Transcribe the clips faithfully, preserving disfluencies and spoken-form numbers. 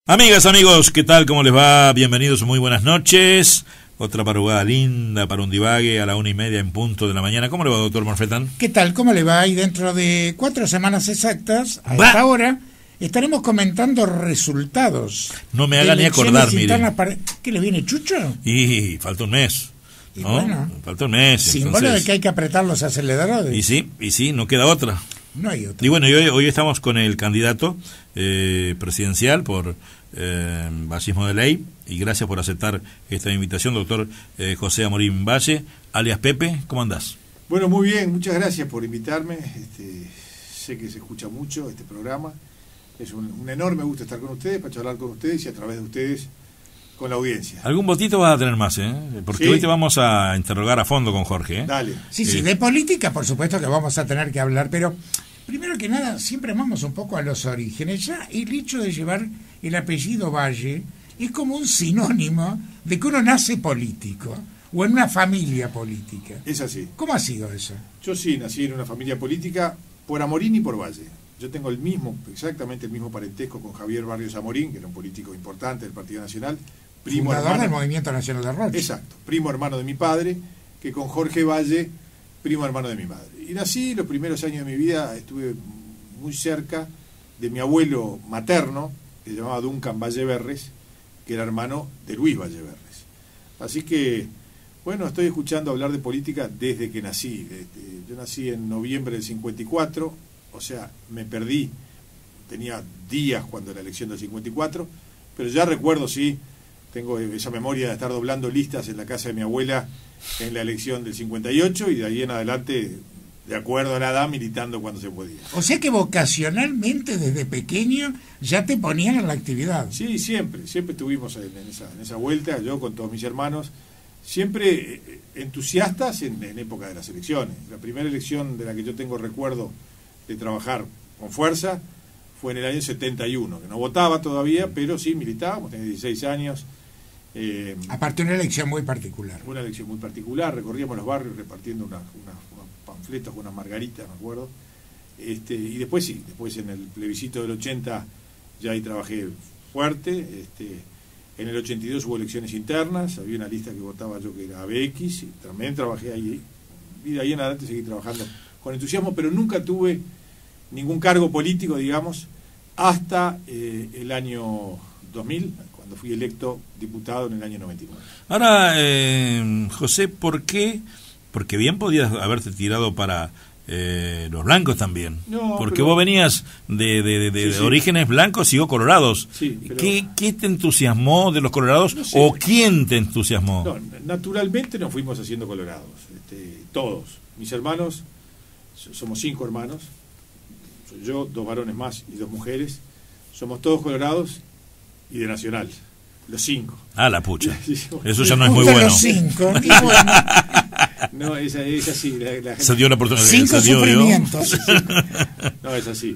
Amigas, amigos, ¿qué tal? ¿Cómo les va? Bienvenidos, muy buenas noches. Otra madrugada linda para un divague a la una y media en punto de la mañana. ¿Cómo le va, doctor Morfetán? ¿Qué tal? ¿Cómo le va? Y dentro de cuatro semanas exactas, a ¡Va! esta hora, estaremos comentando resultados. No me haga ni acordar, mire. Para... ¿Qué le viene, Chucho? Y falta un mes. Y ¿no? bueno, falta un mes. símbolo entonces... de que hay que apretar los aceleradores. Y sí, y sí, no queda otra. No hay otra. Y bueno, y hoy, hoy estamos con el candidato eh, presidencial por eh, Vallismo de Ley, y gracias por aceptar esta invitación, doctor eh, José Amorín Valle, alias Pepe. ¿Cómo andás? Bueno, muy bien, muchas gracias por invitarme. Este, sé que se escucha mucho este programa. Es un, un enorme gusto estar con ustedes, para charlar con ustedes y a través de ustedes con la audiencia. Algún votito vas a tener más, ¿eh? Porque ¿Sí? hoy te vamos a interrogar a fondo con Jorge, ¿eh? Dale. Sí, sí, Eh. de política por supuesto que vamos a tener que hablar, pero primero que nada siempre vamos un poco a los orígenes. Ya el hecho de llevar el apellido Valle es como un sinónimo de que uno nace político o en una familia política. Es así. ¿Cómo ha sido eso? Yo sí nací en una familia política por Amorín y por Valle. Yo tengo el mismo, exactamente el mismo parentesco con Javier Barrios Amorín, que era un político importante del Partido Nacional. Primo Fundador hermano, del Movimiento Nacional de Rocha. Exacto, primo hermano de mi padre, que con Jorge Valle, primo hermano de mi madre. Y nací, los primeros años de mi vida estuve muy cerca de mi abuelo materno, que se llamaba Duncan Valleverres, que era hermano de Luis Valleverres. Así que, bueno, estoy escuchando hablar de política desde que nací. Yo nací en noviembre del cincuenta y cuatro, o sea, me perdí, tenía días cuando la elección del cincuenta y cuatro, pero ya recuerdo, sí, tengo esa memoria de estar doblando listas en la casa de mi abuela en la elección del cincuenta y ocho y de ahí en adelante, de acuerdo a la edad, militando cuando se podía. O sea que vocacionalmente desde pequeño ya te ponían en la actividad. Sí, siempre, siempre estuvimos en, en, esa, en esa vuelta, yo con todos mis hermanos, siempre entusiastas en, en época de las elecciones. La primera elección de la que yo tengo recuerdo de trabajar con fuerza fue en el año setenta y uno, que no votaba todavía, pero sí militábamos, tenía dieciséis años. Eh, Aparte una elección muy particular. Una elección muy particular, recorríamos los barrios repartiendo unas, unas, unos panfletos, unas margaritas, me acuerdo. Este, y después sí, después en el plebiscito del ochenta ya ahí trabajé fuerte. Este, en el ochenta y dos hubo elecciones internas, había una lista que votaba yo que era A B X, y también trabajé ahí. Y de ahí en adelante seguí trabajando con entusiasmo, pero nunca tuve ningún cargo político, digamos, hasta eh, el año dos mil, cuando fui electo diputado en el año noventa y nueve. Ahora, eh, José, ¿por qué? Porque bien podías haberte tirado para eh, los blancos también. No, porque pero... vos venías de, de, de, sí, de sí. orígenes blancos y o colorados. Sí, pero... ¿Qué, ¿Qué te entusiasmó de los colorados? No sé. ¿O quién te entusiasmó? No, naturalmente nos fuimos haciendo colorados, este, todos. Mis hermanos, somos cinco hermanos, soy yo, dos varones más y dos mujeres, somos todos colorados y de Nacional, los cinco. Ah, la pucha. Eso ya no es muy bueno. Los cinco, y bueno. No, es, es así. La, la gente... Se dio la oportunidad. Cinco se dio, sufrimientos. No, es así.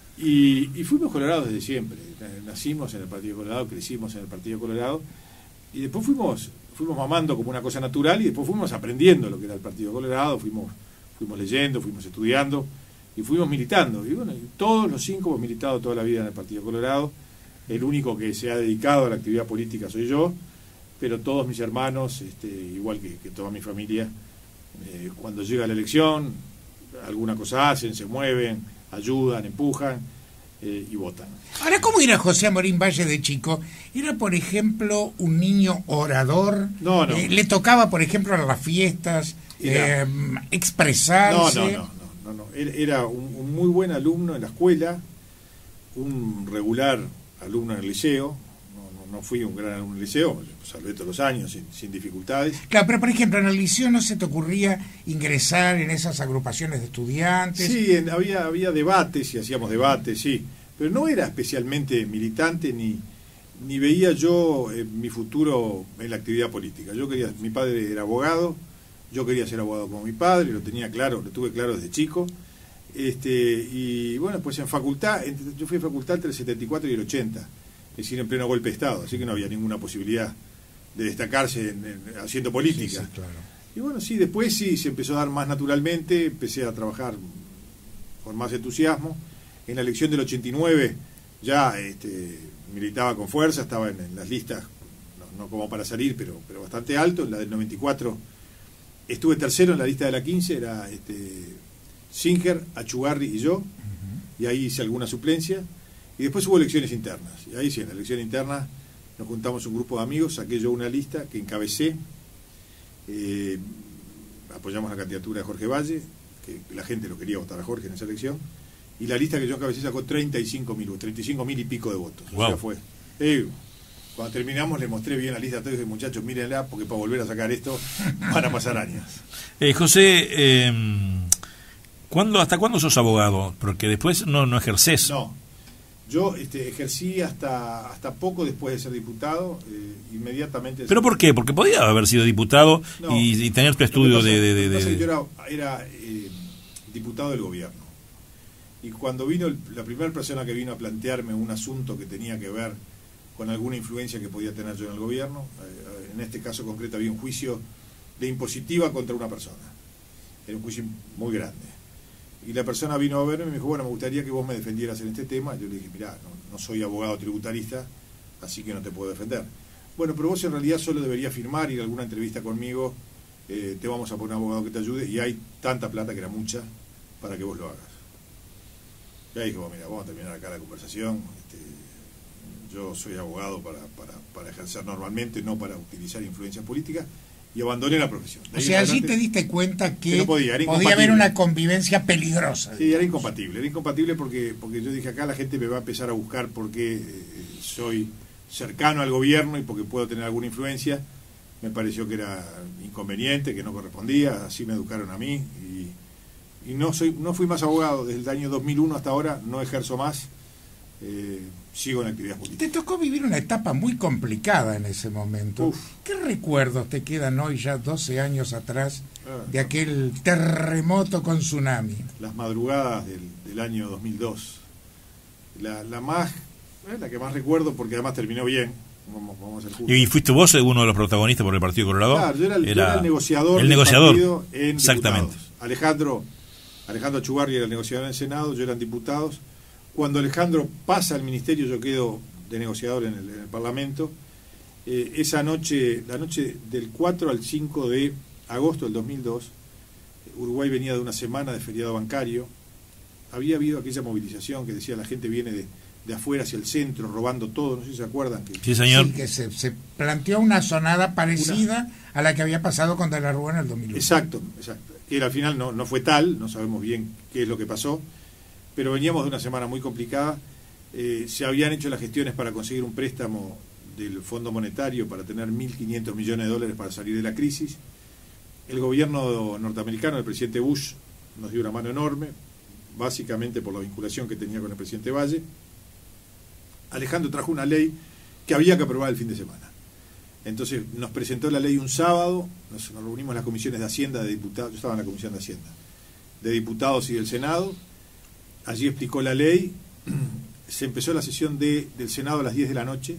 Y, y fuimos colorados desde siempre. Nacimos en el Partido Colorado, crecimos en el Partido Colorado, y después fuimos fuimos mamando como una cosa natural, y después fuimos aprendiendo lo que era el Partido Colorado, fuimos, fuimos leyendo, fuimos estudiando, y fuimos militando. Y bueno, todos los cinco hemos militado toda la vida en el Partido Colorado. El único que se ha dedicado a la actividad política soy yo, pero todos mis hermanos, este, igual que, que toda mi familia, eh, cuando llega la elección, alguna cosa hacen, se mueven, ayudan, empujan eh, y votan. Ahora, ¿cómo era José Amorín Valle de chico? ¿Era, por ejemplo, un niño orador? No, no. Eh, ¿Le tocaba, por ejemplo, en las fiestas Era... eh, expresarse? No, no, no, no, no, no. Era un, un muy buen alumno en la escuela, un regular alumno en el liceo. No, no, no fui un gran alumno en el liceo, salvé todos los años sin, sin dificultades. Claro, pero por ejemplo, en el liceo no se te ocurría ingresar en esas agrupaciones de estudiantes. Sí, en, había, había debates y hacíamos debates, sí, pero no era especialmente militante ni, ni veía yo eh, mi futuro en la actividad política. Yo quería, mi padre era abogado, yo quería ser abogado como mi padre, lo tenía claro, lo tuve claro desde chico. Este, y bueno, pues en facultad, yo fui a facultad entre el setenta y cuatro y el ochenta, es decir, en pleno golpe de Estado, así que no había ninguna posibilidad de destacarse en, en, haciendo política. Sí, sí, claro. Y bueno, sí, después sí se empezó a dar más naturalmente, empecé a trabajar con más entusiasmo. En la elección del ochenta y nueve ya este, militaba con fuerza, estaba en, en las listas, no, no como para salir, pero, pero bastante alto. En la del noventa y cuatro estuve tercero en la lista de la quince, era este, Singer, Achugarri y yo, uh-huh. y ahí hice alguna suplencia. Y después hubo elecciones internas, y ahí sí, en la elección interna nos juntamos un grupo de amigos, saqué yo una lista que encabecé, eh, apoyamos la candidatura de Jorge Valle, que la gente lo quería votar a Jorge en esa elección, y la lista que yo encabecé sacó treinta y cinco mil, treinta y cinco mil y pico de votos. Wow. O sea, fue. Eh, cuando terminamos le mostré bien la lista a todos y dije, muchachos, mírenla, porque para volver a sacar esto van a pasar años. Eh, José, eh, ¿cuándo, ¿hasta cuándo sos abogado? Porque después no, no ejercés. No, yo este, ejercí hasta hasta poco después de ser diputado, eh, inmediatamente... ¿Pero por qué? Porque podía haber sido diputado no, y, y tener tu estudio pasa, de... de, de, de... de... Yo era, era eh, diputado del gobierno. Y cuando vino el, la primera persona que vino a plantearme un asunto que tenía que ver con alguna influencia que podía tener yo en el gobierno, eh, en este caso concreto había un juicio de impositiva contra una persona. Era un juicio muy grande. Y la persona vino a verme y me dijo, bueno, me gustaría que vos me defendieras en este tema. Yo le dije, mirá, no, no soy abogado tributarista, así que no te puedo defender. Bueno, pero vos en realidad solo deberías firmar, ir a alguna entrevista conmigo, eh, te vamos a poner un abogado que te ayude, y hay tanta plata, que era mucha, para que vos lo hagas. Y ahí dije, bueno, mira, vamos a terminar acá la conversación. Este, yo soy abogado para, para, para ejercer normalmente, no para utilizar influencias políticas, y abandoné la profesión. O sea, allí te diste cuenta que, que no podía, podía haber una convivencia peligrosa. Sí, era incompatible, era incompatible porque, porque yo dije, acá la gente me va a empezar a buscar porque eh, soy cercano al gobierno y porque puedo tener alguna influencia. Me pareció que era inconveniente, que no correspondía, así me educaron a mí, y, y no soy no fui más abogado. Desde el año dos mil uno hasta ahora no ejerzo más, eh, sigo en actividad política. Te tocó vivir una etapa muy complicada en ese momento. Uf. ¿Qué recuerdos te quedan hoy, ya doce años atrás, ah, de aquel terremoto con tsunami? Las madrugadas del, del año dos mil dos. La, la más eh, la que más recuerdo, porque además terminó bien. Vamos, vamos a ser justos. ¿Y fuiste vos uno de los protagonistas por el Partido Colorado? Claro, yo era el, era yo era el negociador, el negociador. del partido en Exactamente. Diputados. Alejandro, Alejandro Achugarri era el negociador en el Senado, yo era en diputados. Cuando Alejandro pasa al ministerio, yo quedo de negociador en el, en el Parlamento. Eh, esa noche, la noche del cuatro al cinco de agosto del dos mil dos, Uruguay venía de una semana de feriado bancario. Había habido aquella movilización que decía la gente viene de, de afuera hacia el centro robando todo, no sé si se acuerdan. Que, sí, señor. Sí, que se, se planteó una sonada parecida una... a la que había pasado con De la Rúa en el dos mil uno. Exacto, exacto. Que al final no, no fue tal, no sabemos bien qué es lo que pasó, pero veníamos de una semana muy complicada. Eh, se habían hecho las gestiones para conseguir un préstamo del Fondo Monetario para tener mil quinientos millones de dólares para salir de la crisis. El gobierno norteamericano, el presidente Bush, nos dio una mano enorme, básicamente por la vinculación que tenía con el presidente Valle. Alejandro trajo una ley que había que aprobar el fin de semana. Entonces nos presentó la ley un sábado, nos, nos reunimos en las comisiones de Hacienda, de diputados, yo estaba en la comisión de Hacienda, de diputados y del Senado. Allí explicó la ley, se empezó la sesión de, del Senado a las diez de la noche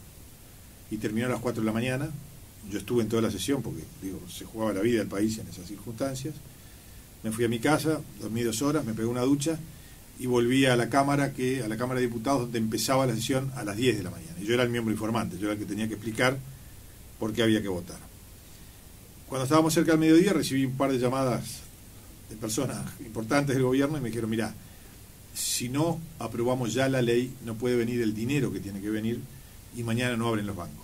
y terminó a las cuatro de la mañana. Yo estuve en toda la sesión porque, digo, se jugaba la vida del país en esas circunstancias. Me fui a mi casa, dormí dos horas, me pegué una ducha y volví a la Cámara, que a la Cámara de Diputados, donde empezaba la sesión a las diez de la mañana. Y yo era el miembro informante, yo era el que tenía que explicar por qué había que votar. Cuando estábamos cerca del mediodía recibí un par de llamadas de personas importantes del gobierno y me dijeron, mirá, si no aprobamos ya la ley, no puede venir el dinero que tiene que venir y mañana no abren los bancos.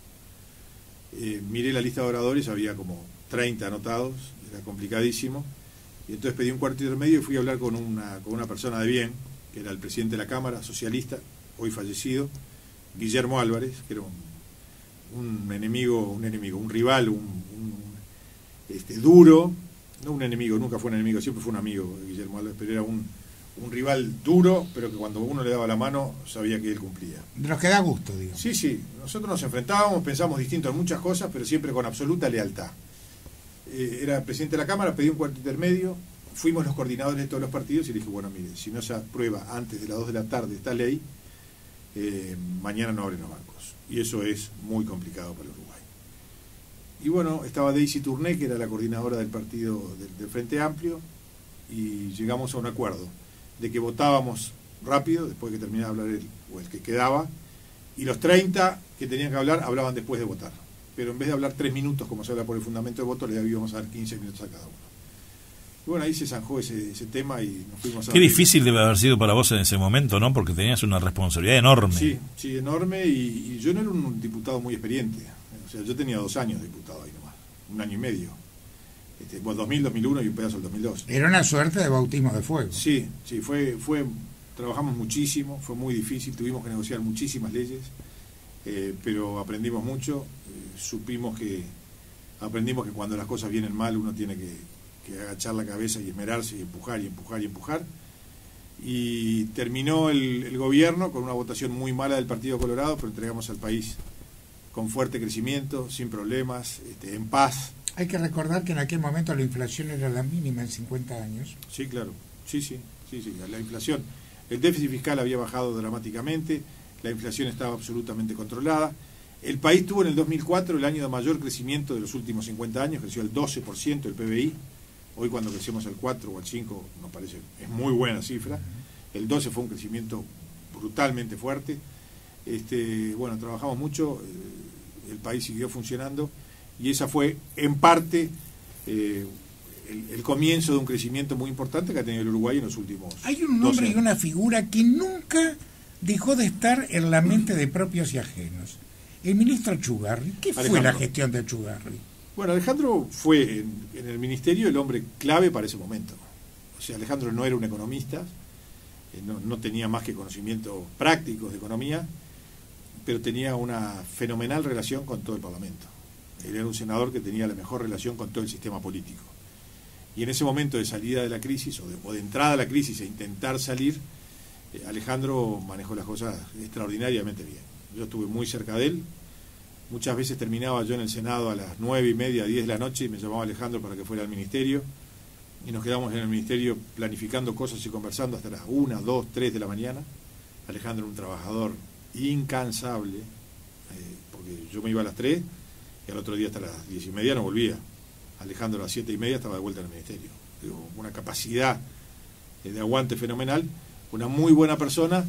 Eh, miré la lista de oradores, había como treinta anotados, era complicadísimo, y entonces pedí un cuarto intermedio y fui a hablar con una, con una persona de bien, que era el presidente de la Cámara, socialista, hoy fallecido, Guillermo Álvarez, que era un, un enemigo, un enemigo, un rival, un, un este, duro, no un enemigo, nunca fue un enemigo, siempre fue un amigo Guillermo Álvarez, pero era un un rival duro, pero que cuando uno le daba la mano sabía que él cumplía. De los que da gusto, digo. Sí, sí, nosotros nos enfrentábamos, pensamos distinto en muchas cosas, pero siempre con absoluta lealtad. Eh, era presidente de la Cámara, pedí un cuarto intermedio, fuimos los coordinadores de todos los partidos y le dije, bueno, mire, si no se aprueba antes de las dos de la tarde esta ley, eh, mañana no abren los bancos. Y eso es muy complicado para Uruguay. Y bueno, estaba Daisy Tourné, que era la coordinadora del partido del, del Frente Amplio, y llegamos a un acuerdo de que votábamos rápido, después que terminara de hablar el, o el que quedaba, y los treinta que tenían que hablar hablaban después de votar. Pero en vez de hablar tres minutos, como se habla por el fundamento de voto, le íbamos a dar quince minutos a cada uno. Y bueno, ahí se zanjó ese, ese tema y nos fuimos a... Qué difícil debe haber sido para vos en ese momento, ¿no? Porque tenías una responsabilidad enorme. Sí, sí, enorme, y, y yo no era un diputado muy experiente. O sea, yo tenía dos años de diputado ahí nomás, un año y medio. Este, bueno, dos mil, dos mil uno y un pedazo del dos mil dos. Era una suerte de bautismo de fuego. Sí, sí, fue, fue, trabajamos muchísimo, fue muy difícil, tuvimos que negociar muchísimas leyes, eh, pero aprendimos mucho, eh, supimos que, aprendimos que cuando las cosas vienen mal uno tiene que, que agachar la cabeza y esmerarse y empujar y empujar y empujar. Y terminó el, el gobierno con una votación muy mala del Partido Colorado, pero entregamos al país con fuerte crecimiento, sin problemas, este, en paz. Hay que recordar que en aquel momento la inflación era la mínima en cincuenta años. Sí, claro. Sí, sí, sí, sí. La inflación, el déficit fiscal había bajado dramáticamente, la inflación estaba absolutamente controlada. El país tuvo en el dos mil cuatro el año de mayor crecimiento de los últimos cincuenta años, creció el doce por ciento el P B I. Hoy cuando crecemos al cuatro o al cinco nos parece, es muy buena cifra. El doce fue un crecimiento brutalmente fuerte. Este, bueno, trabajamos mucho, el país siguió funcionando. Y esa fue, en parte, eh, el, el comienzo de un crecimiento muy importante que ha tenido el Uruguay en los últimos Hay un nombre y una figura que nunca dejó de estar en la mente de propios y ajenos. El ministro Achugarri. ¿Qué fue Alejandro. la gestión de Achugarri? Bueno, Alejandro fue en, en el ministerio el hombre clave para ese momento. O sea, Alejandro no era un economista, eh, no, no tenía más que conocimientos prácticos de economía, pero tenía una fenomenal relación con todo el Parlamento. Él era un senador que tenía la mejor relación con todo el sistema político. Y en ese momento de salida de la crisis, o de, o de entrada a la crisis e intentar salir, eh, Alejandro manejó las cosas extraordinariamente bien. Yo estuve muy cerca de él. Muchas veces terminaba yo en el Senado a las nueve y media, diez de la noche, y me llamaba Alejandro para que fuera al ministerio. Y nos quedamos en el ministerio planificando cosas y conversando hasta las una, dos, tres de la mañana. Alejandro era un trabajador incansable, eh, porque yo me iba a las tres, y al otro día hasta las diez y media no volvía. Alejandro a las siete y media estaba de vuelta en el ministerio. Digo, una capacidad de aguante fenomenal, una muy buena persona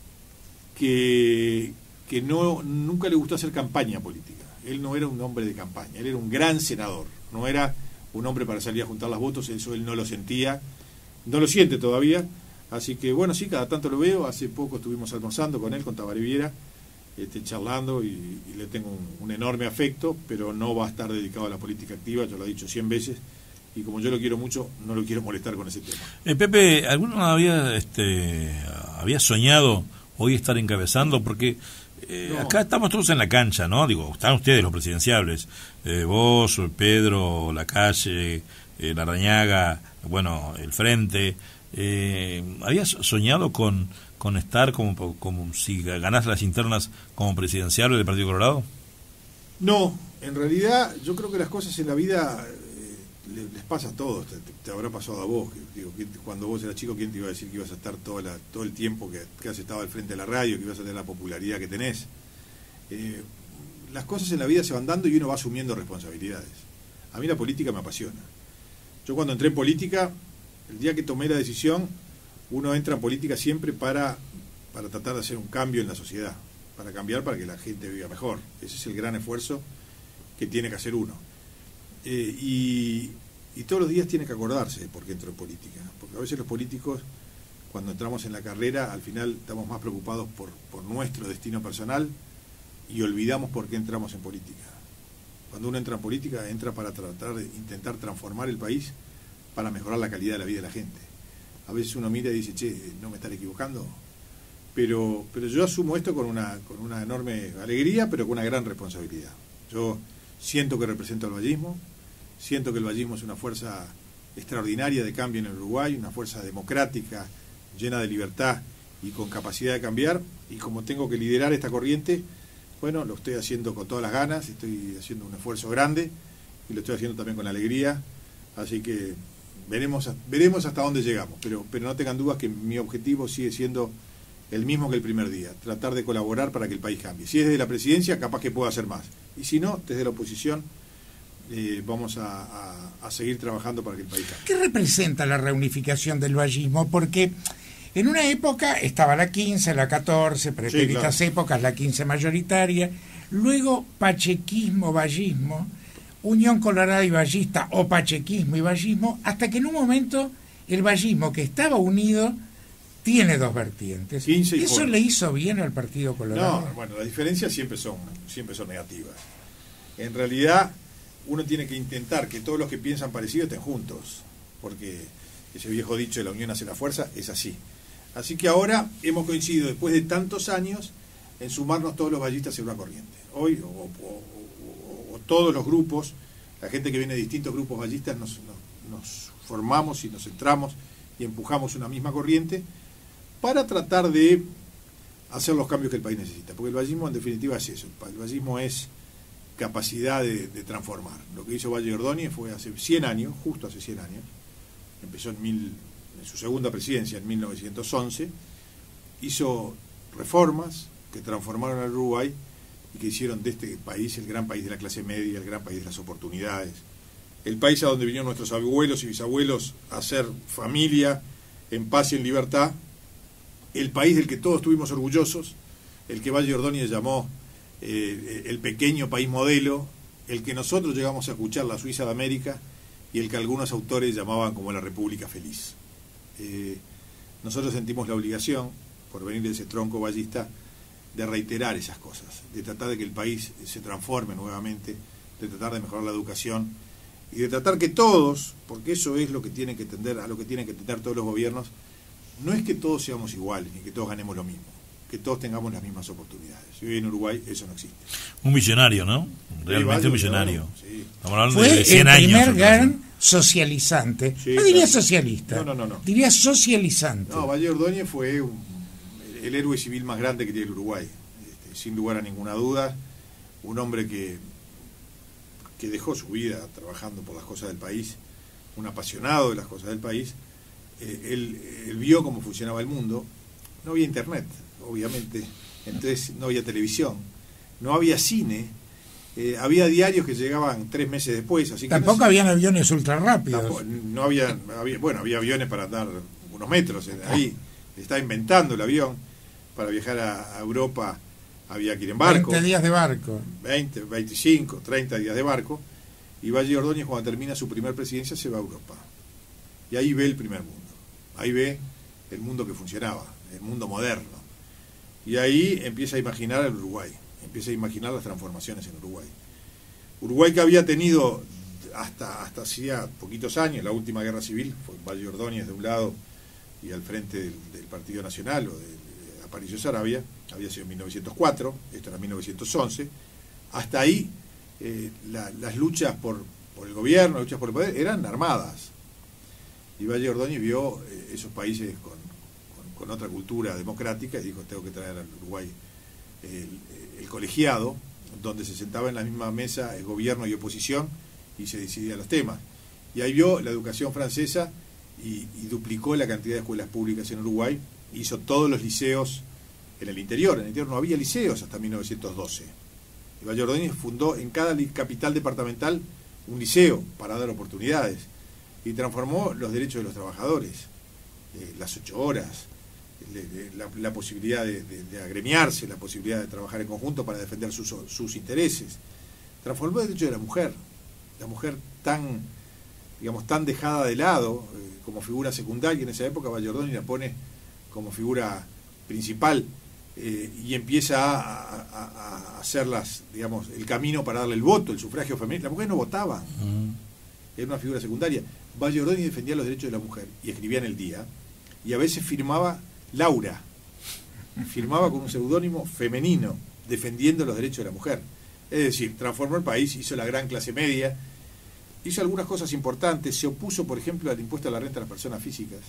que, que no, nunca le gustó hacer campaña política. Él no era un hombre de campaña, él era un gran senador, no era un hombre para salir a juntar las votos, eso él no lo sentía, no lo siente todavía. Así que bueno, sí, cada tanto lo veo. Hace poco estuvimos almorzando con él, con Tabaré Viera, Este, charlando, y, y le tengo un, un enorme afecto, pero no va a estar dedicado a la política activa, yo lo he dicho cien veces, y como yo lo quiero mucho, no lo quiero molestar con ese tema. Eh, Pepe, ¿alguno había este había soñado hoy estar encabezando? Porque eh, no. Acá estamos todos en la cancha, ¿no? Digo, están ustedes los presidenciables, eh, vos, Pedro, Lacalle, eh, Larrañaga, bueno, el Frente. Eh, ¿Habías soñado con con estar como, como si ganás las internas como presidencial del Partido Colorado? No, en realidad yo creo que las cosas en la vida eh, les, les pasa a todos. Te, te, te habrá pasado a vos, que, digo, que cuando vos eras chico, ¿quién te iba a decir que ibas a estar toda la, todo el tiempo que, que has estado al frente de la radio, que ibas a tener la popularidad que tenés? Eh, las cosas en la vida se van dando y uno va asumiendo responsabilidades. A mí la política me apasiona. Yo cuando entré en política, el día que tomé la decisión, uno entra en política siempre para, para tratar de hacer un cambio en la sociedad, para cambiar para que la gente viva mejor. Ese es el gran esfuerzo que tiene que hacer uno. Eh, y, y todos los días tiene que acordarse de por qué entró en política, porque a veces los políticos, cuando entramos en la carrera, al final estamos más preocupados por, por nuestro destino personal y olvidamos por qué entramos en política. Cuando uno entra en política, entra para tratar de intentar transformar el país, para mejorar la calidad de la vida de la gente. A veces uno mira y dice, che, no me estaré equivocando, pero pero yo asumo esto con una con una enorme alegría, pero con una gran responsabilidad. Yo siento que represento al vallismo, siento que el vallismo es una fuerza extraordinaria de cambio en el Uruguay, una fuerza democrática, llena de libertad y con capacidad de cambiar, y como tengo que liderar esta corriente, bueno, lo estoy haciendo con todas las ganas, estoy haciendo un esfuerzo grande, y lo estoy haciendo también con alegría, así que Veremos, veremos hasta dónde llegamos, pero, pero no tengan dudas que mi objetivo sigue siendo el mismo que el primer día, tratar de colaborar para que el país cambie. Si es desde la presidencia, capaz que puedo hacer más, y si no, desde la oposición, eh, vamos a, a, a seguir trabajando para que el país cambie. ¿Qué representa la reunificación del vallismo? Porque En una época estaba la quince, la catorce, pretéritas Sí, claro. épocas, la quince mayoritaria, luego pachequismo, vallismo, Unión Colorada y Ballista, o pachequismo y vallismo, hasta que en un momento el vallismo, que estaba unido, tiene dos vertientes. quince y ¿Eso por- le hizo bien al Partido Colorado? No, bueno, las diferencias siempre son, siempre son negativas. En realidad, uno tiene que intentar que todos los que piensan parecido estén juntos, porque ese viejo dicho de la unión hace la fuerza es así. Así que ahora hemos coincidido, después de tantos años, en sumarnos todos los ballistas en una corriente. Hoy, o, o- o- o todos los grupos, la gente que viene de distintos grupos ballistas, nos, nos, nos formamos y nos centramos y empujamos una misma corriente para tratar de hacer los cambios que el país necesita. Porque el vallismo en definitiva es eso. El vallismo es capacidad de, de transformar. Lo que hizo Valle Ordóñez fue hace cien años, justo hace cien años, empezó en, mil, en su segunda presidencia en mil novecientos once, hizo reformas que transformaron al Uruguay y que hicieron de este país el gran país de la clase media, el gran país de las oportunidades, el país a donde vinieron nuestros abuelos y bisabuelos a hacer familia en paz y en libertad, el país del que todos estuvimos orgullosos, el que Valle Ordóñez llamó eh, el pequeño país modelo, el que nosotros llegamos a escuchar la Suiza de América y el que algunos autores llamaban como la República Feliz. Eh, nosotros sentimos la obligación, por venir de ese tronco vallista, de reiterar esas cosas, de tratar de que el país se transforme nuevamente, de tratar de mejorar la educación y de tratar que todos, porque eso es lo que tienen que entender, a lo que tienen que entender todos los gobiernos, no es que todos seamos iguales ni que todos ganemos lo mismo, que todos tengamos las mismas oportunidades. Y hoy en Uruguay eso no existe. Un millonario, ¿no? Realmente Sí, un millonario. no, sí. Estamos hablando Fue de cien el años. primer atrás, gran ¿no? socializante. Sí, no diría claro. socialista, No, no, no, no. diría socializante. No, Valle Ordóñez fue un, el héroe civil más grande que tiene el Uruguay, este, sin lugar a ninguna duda, un hombre que, que dejó su vida trabajando por las cosas del país, un apasionado de las cosas del país. Eh, él, él vio cómo funcionaba el mundo. No había internet, obviamente, entonces no había televisión, no había cine, eh, había diarios que llegaban tres meses después, así que Tampoco no, habían aviones ultra rápidos. tampoco- no había, había, bueno, había aviones para andar unos metros, eh, ahí se estaba inventando el avión, para viajar a, a Europa había que ir en barco, veinte días de barco. veinte, veinticinco, treinta días de barco, y Valle Ordóñez cuando termina su primer presidencia se va a Europa, y ahí ve el primer mundo, ahí ve el mundo que funcionaba, el mundo moderno, y ahí empieza a imaginar el Uruguay, empieza a imaginar las transformaciones en Uruguay. Uruguay que había tenido hasta hasta hacía poquitos años, la última guerra civil, fue Valle Ordóñez de un lado y al frente del, del Partido Nacional o de, de Aparicio Saravia, había sido en mil novecientos cuatro, esto era mil novecientos once, hasta ahí eh, la, las luchas por, por el gobierno, las luchas por el poder, eran armadas. Y Valle Ordóñez vio eh, esos países con, con, con otra cultura democrática y dijo, tengo que traer al Uruguay el, el colegiado, donde se sentaba en la misma mesa el gobierno y oposición y se decidían los temas. Y ahí vio la educación francesa y, y duplicó la cantidad de escuelas públicas en Uruguay, hizo todos los liceos en el interior. En el interior no había liceos hasta mil novecientos doce. Y Valle Ordóñez fundó en cada li- capital departamental un liceo para dar oportunidades y transformó los derechos de los trabajadores, eh, las ocho horas, le- le- la, la posibilidad de, de- de agremiarse, la posibilidad de trabajar en conjunto para defender sus, sus intereses. Transformó el derecho de la mujer, la mujer tan, digamos, tan dejada de lado eh, como figura secundaria en esa época. Valle Ordóñez la pone como figura principal eh, y empieza a, a, a hacerlas, digamos, el camino para darle el voto, el sufragio femenino. La mujer no votaba, Mm. era una figura secundaria. Valle Ordóñez defendía los derechos de la mujer y escribía en el día, y a veces firmaba Laura, firmaba con un seudónimo femenino, defendiendo los derechos de la mujer. Es decir, transformó el país, hizo la gran clase media, hizo algunas cosas importantes, se opuso, por ejemplo, al impuesto a la renta a las personas físicas.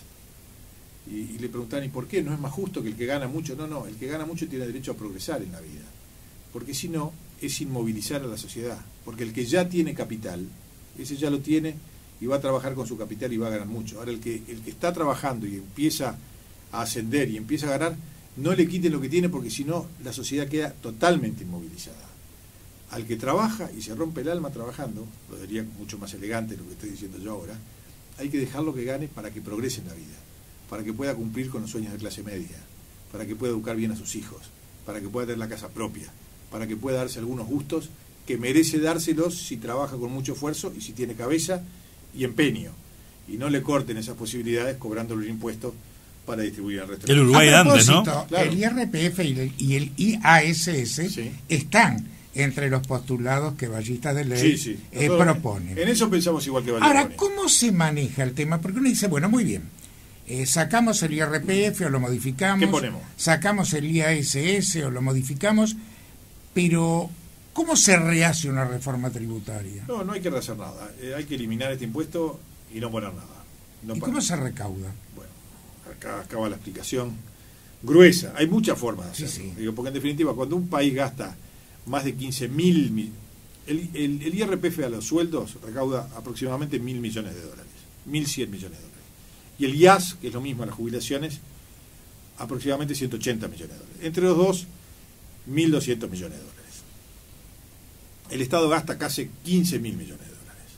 Y, y le preguntaban, ¿y por qué? ¿No es más justo que el que gana mucho? No, no, el que gana mucho tiene derecho a progresar en la vida. Porque si no, es inmovilizar a la sociedad. Porque el que ya tiene capital, ese ya lo tiene y va a trabajar con su capital y va a ganar mucho. Ahora, el que, el que está trabajando y empieza a ascender y empieza a ganar, no le quiten lo que tiene, porque si no, la sociedad queda totalmente inmovilizada. Al que trabaja y se rompe el alma trabajando, lo diría mucho más elegante lo que estoy diciendo yo ahora, hay que dejarlo que gane para que progrese en la vida. para que pueda cumplir con los sueños de clase media, para que pueda educar bien a sus hijos, para que pueda tener la casa propia, para que pueda darse algunos gustos que merece dárselos si trabaja con mucho esfuerzo y si tiene cabeza y empeño, y no le corten esas posibilidades cobrándole un impuesto para distribuir al resto. El Uruguay antes, ¿no? Claro. El I R P F y el, y el I A S S sí. están entre los postulados que Ballistas de Ley sí, sí. eh, proponen. En eso pensamos igual que Ballistas. Ahora, ¿cómo se maneja el tema? Porque uno dice, bueno, muy bien, eh, sacamos el I R P F o lo modificamos. ¿Qué ponemos? Sacamos el I A S S o lo modificamos, pero ¿cómo se rehace una reforma tributaria? No, no hay que rehacer nada. Eh, hay que eliminar este impuesto y no poner nada. No ¿Y para. cómo se recauda? Bueno, acá acaba la explicación gruesa. Hay muchas formas de hacerlo. Sí, sí. Digo, porque en definitiva, cuando un país gasta más de quince mil... El, el, el I R P F a los sueldos recauda aproximadamente mil millones de dólares. Mil cien millones de dólares. Y el I A S, que es lo mismo a las jubilaciones, aproximadamente ciento ochenta millones de dólares. Entre los dos, mil doscientos millones de dólares. El Estado gasta casi quince mil millones de dólares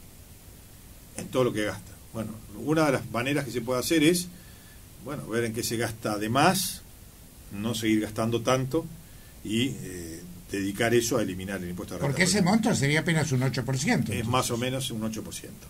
en todo lo que gasta. Bueno, una de las maneras que se puede hacer es, bueno, ver en qué se gasta de más, no seguir gastando tanto y eh, dedicar eso a eliminar el impuesto de renta. Porque ese monto sería apenas un ocho por ciento. Es más o menos un ocho por ciento.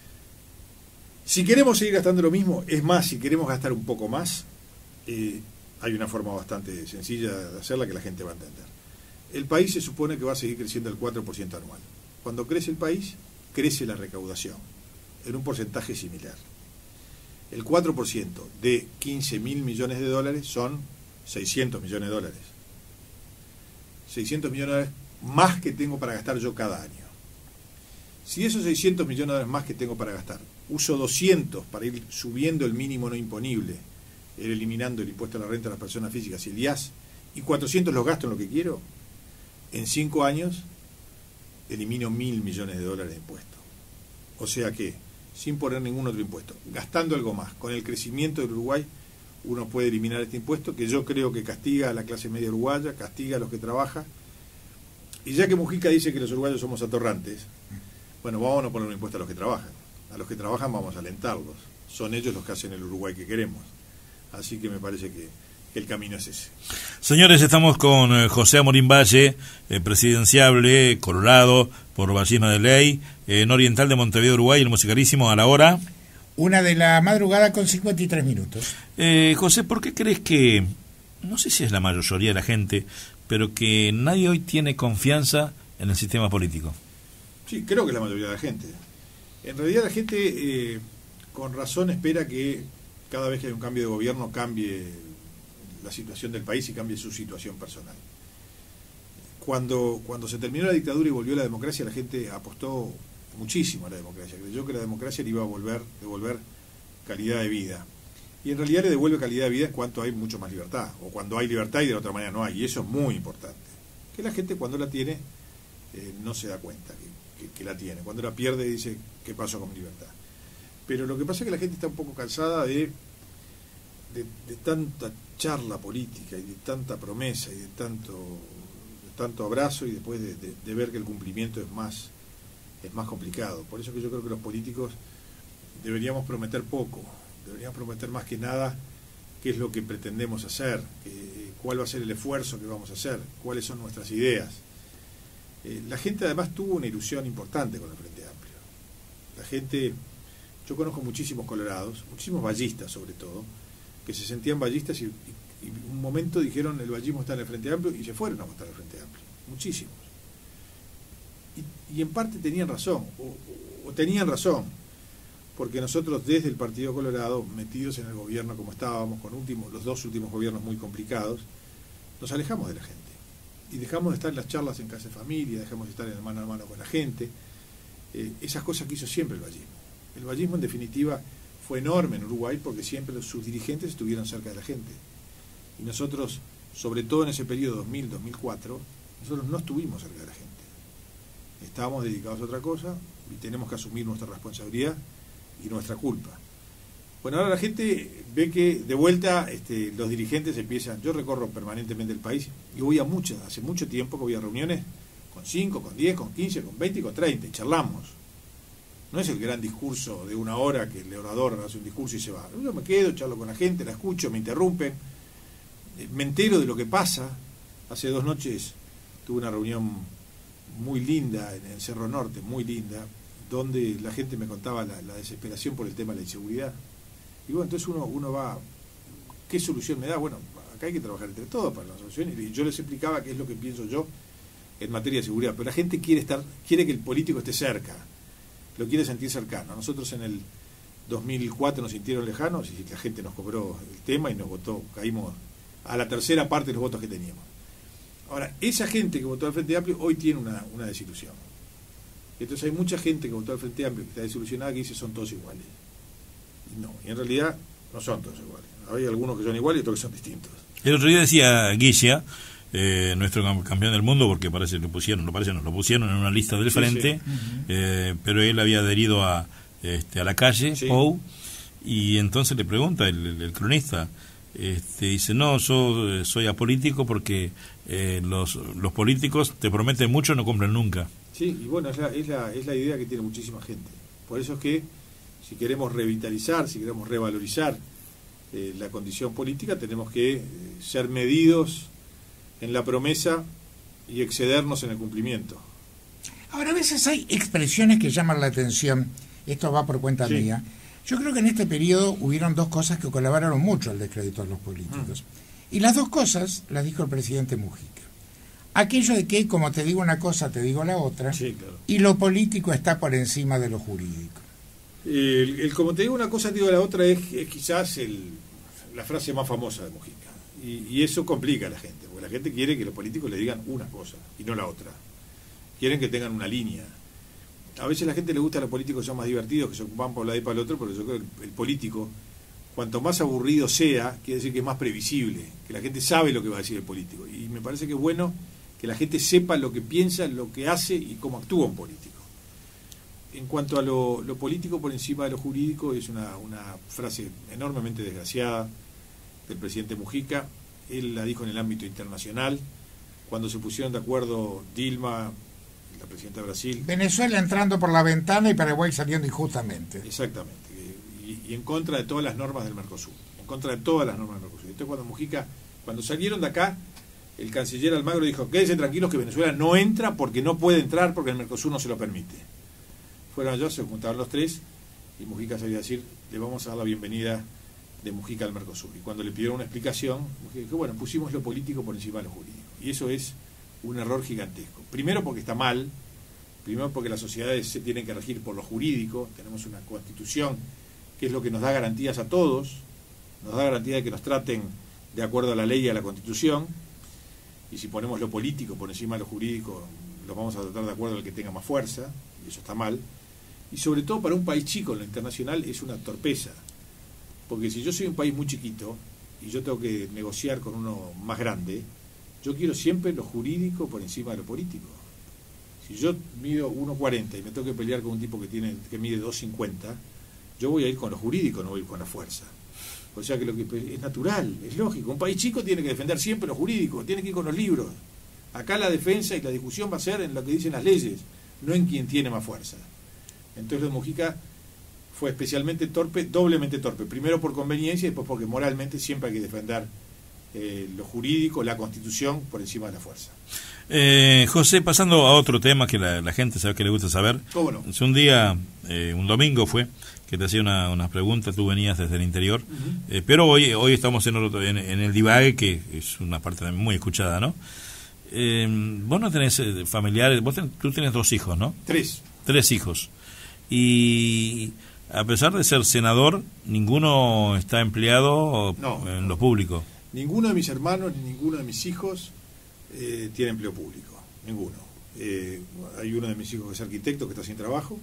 Si queremos seguir gastando lo mismo, es más, si queremos gastar un poco más, eh, hay una forma bastante sencilla de hacerla que la gente va a entender. El país se supone que va a seguir creciendo el cuatro por ciento anual. Cuando crece el país, crece la recaudación en un porcentaje similar. El cuatro por ciento de quince mil millones de dólares son seiscientos millones de dólares. seiscientos millones de dólares más que tengo para gastar yo cada año. Si esos seiscientos millones de dólares más que tengo para gastar, uso doscientos para ir subiendo el mínimo no imponible, ir eliminando el impuesto a la renta de las personas físicas y el I A S, y cuatrocientos los gasto en lo que quiero, en cinco años elimino mil millones de dólares de impuestos. O sea que, sin poner ningún otro impuesto, gastando algo más, con el crecimiento del Uruguay, uno puede eliminar este impuesto, que yo creo que castiga a la clase media uruguaya, castiga a los que trabajan. Y ya que Mujica dice que los uruguayos somos atorrantes, bueno, vamos a poner un impuesto a los que trabajan. A los que trabajan vamos a alentarlos. Son ellos los que hacen el Uruguay que queremos. Así que me parece que el camino es ese. Señores, estamos con eh, José Amorín Valle, eh, presidenciable, Colorado, por Ballismo de Ley, eh, en Oriental de Montevideo, Uruguay, el musicalísimo a la hora. Una de la madrugada con cincuenta y tres minutos. Eh, José, ¿por qué crees que, no sé si es la mayoría de la gente, pero que nadie hoy tiene confianza en el sistema político? Sí, creo que la mayoría de la gente. En realidad la gente eh, con razón espera que cada vez que hay un cambio de gobierno cambie la situación del país y cambie su situación personal. Cuando, cuando se terminó la dictadura y volvió la democracia, la gente apostó muchísimo a la democracia. Creyó que la democracia le iba a volver, devolver calidad de vida. Y en realidad le devuelve calidad de vida en cuanto hay mucho más libertad, o cuando hay libertad y de la otra manera no hay. Y eso es muy importante. Que la gente cuando la tiene eh, no se da cuenta que, que, que la tiene. Cuando la pierde dice, ¿qué pasó con mi libertad? Pero lo que pasa es que la gente está un poco cansada de, de, de tanta charla política y de tanta promesa y de tanto, de tanto abrazo y después de, de, de ver que el cumplimiento es más, es más complicado. Por eso que yo creo que los políticos deberíamos prometer poco, deberíamos prometer más que nada qué es lo que pretendemos hacer, que, cuál va a ser el esfuerzo que vamos a hacer, cuáles son nuestras ideas. Eh, la gente además tuvo una ilusión importante con el Frente Amplio. La gente, yo conozco muchísimos colorados, muchísimos ballistas sobre todo, que se sentían ballistas y, y, y un momento dijeron el ballismo está en el Frente Amplio y se fueron a votar al Frente Amplio, muchísimos. Y, y en parte tenían razón, o, o, o tenían razón, porque nosotros desde el Partido Colorado, metidos en el gobierno como estábamos, con último, los dos últimos gobiernos muy complicados, nos alejamos de la gente y dejamos de estar en las charlas en casa de familia, dejamos de estar en mano a mano con la gente, eh, esas cosas que hizo siempre el ballismo. El ballismo en definitiva fue enorme en Uruguay porque siempre los, sus dirigentes estuvieron cerca de la gente. Y nosotros, sobre todo en ese periodo dos mil a dos mil cuatro, nosotros no estuvimos cerca de la gente. Estábamos dedicados a otra cosa y tenemos que asumir nuestra responsabilidad y nuestra culpa. Bueno, ahora la gente ve que de vuelta este, los dirigentes empiezan, yo recorro permanentemente el país y voy a muchas, hace mucho tiempo que voy a reuniones con cinco, con diez, con quince, con veinte y con treinta y charlamos. no es el gran discurso de una hora que el orador hace un discurso y se va. Yo me quedo, charlo con la gente, la escucho, me interrumpen, me entero de lo que pasa. Hace dos noches tuve una reunión muy linda en el Cerro Norte, muy linda, donde la gente me contaba la, la desesperación por el tema de la inseguridad. Y bueno, entonces uno, uno va, ¿qué solución me da? Bueno, acá hay que trabajar entre todos para la solución. Y yo les explicaba qué es lo que pienso yo en materia de seguridad. Pero la gente quiere estar, quiere que el político esté cerca, lo quiere sentir cercano. Nosotros en el dos mil cuatro nos sintieron lejanos y la gente nos cobró el tema y nos votó, caímos a la tercera parte de los votos que teníamos. Ahora, esa gente que votó al Frente Amplio hoy tiene una, una desilusión. Entonces hay mucha gente que votó al Frente Amplio que está desilusionada, que dice son todos iguales. Y no, y en realidad no son todos iguales. Hay algunos que son iguales y otros que son distintos. El otro día decía Guilla, eh, nuestro campeón del mundo, porque parece que lo pusieron, no parece, nos lo pusieron en una lista del Frente, sí, sí. Eh, pero él había adherido a, este, a la calle, sí. Pou, y entonces le pregunta el, el, el cronista, este, dice, no, yo soy apolítico porque eh, los, los políticos te prometen mucho y no cumplen nunca. Sí, y bueno, es la, es, la, es la idea que tiene muchísima gente. Por eso es que si queremos revitalizar, si queremos revalorizar eh, la condición política, tenemos que eh, ser medidos en la promesa y excedernos en el cumplimiento. Ahora, a veces hay expresiones que llaman la atención. Esto va por cuenta sí. mía. Yo creo que en este periodo hubieron dos cosas que colaboraron mucho al descrédito de los políticos. Mm. Y las dos cosas las dijo el presidente Mujica. Aquello de que, como te digo una cosa, te digo la otra, sí, claro. Y lo político está por encima de lo jurídico. El, el como te digo una cosa, te digo la otra, es, es quizás el, la frase más famosa de Mujica. Y, y eso complica a la gente, porque la gente quiere que los políticos le digan una cosa y no la otra. Quieren que tengan una línea. A veces a la gente le gusta a los políticos que son más divertidos, que se ocupan por la de para el otro, pero yo creo que el, el político, cuanto más aburrido sea, quiere decir que es más previsible, que la gente sabe lo que va a decir el político. Y me parece que es bueno que la gente sepa lo que piensa, lo que hace y cómo actúa un político. En cuanto a lo, lo político por encima de lo jurídico, es una, una frase enormemente desgraciada del presidente Mujica. Él la dijo en el ámbito internacional, cuando se pusieron de acuerdo Dilma, la presidenta de Brasil. Venezuela entrando por la ventana y Paraguay saliendo injustamente. Exactamente. Y, y en contra de todas las normas del Mercosur. En contra de todas las normas del Mercosur. Entonces cuando Mujica, cuando salieron de acá, el canciller Almagro dijo, quédense tranquilos que Venezuela no entra porque no puede entrar porque el Mercosur no se lo permite. Fueron allá, se juntaron los tres y Mujica salía a decir, le vamos a dar la bienvenida de Mujica al Mercosur. Y cuando le pidieron una explicación, Mujica dijo, bueno, pusimos lo político por encima de lo jurídico. Y eso es un error gigantesco. Primero porque está mal, primero porque las sociedades se tienen que regir por lo jurídico, tenemos una constitución que es lo que nos da garantías a todos, nos da garantía de que nos traten de acuerdo a la ley y a la constitución, y si ponemos lo político por encima de lo jurídico, los vamos a tratar de acuerdo al que tenga más fuerza, y eso está mal. Y sobre todo para un país chico en lo internacional es una torpeza, porque si yo soy un país muy chiquito y yo tengo que negociar con uno más grande, yo quiero siempre lo jurídico por encima de lo político. Si yo mido uno cuarenta y me tengo que pelear con un tipo que tiene que mide dos cincuenta, yo voy a ir con lo jurídico, no voy a ir con la fuerza. O sea que lo que es natural, es lógico. Un país chico tiene que defender siempre lo jurídico, tiene que ir con los libros. Acá la defensa y la discusión va a ser en lo que dicen las leyes, no en quien tiene más fuerza. Entonces lo de Mujica fue especialmente torpe, doblemente torpe. Primero por conveniencia y después porque moralmente siempre hay que defender eh, lo jurídico, la Constitución por encima de la fuerza. Eh, José, pasando a otro tema que la, la gente sabe que le gusta saber. ¿Cómo no? Un día, eh, un domingo fue, que te hacía una, unas preguntas, tú venías desde el interior, uh-huh. eh, pero hoy hoy estamos en, otro, en, en el divague, que es una parte muy escuchada, ¿no? Eh, vos no tenés familiares, vos tenés, tú tienes dos hijos, ¿no? Tres. Tres hijos. Y a pesar de ser senador, ninguno está empleado no, en lo público. Ninguno de mis hermanos ni ninguno de mis hijos eh, tiene empleo público, ninguno. Eh, hay uno de mis hijos que es arquitecto, que está sin trabajo,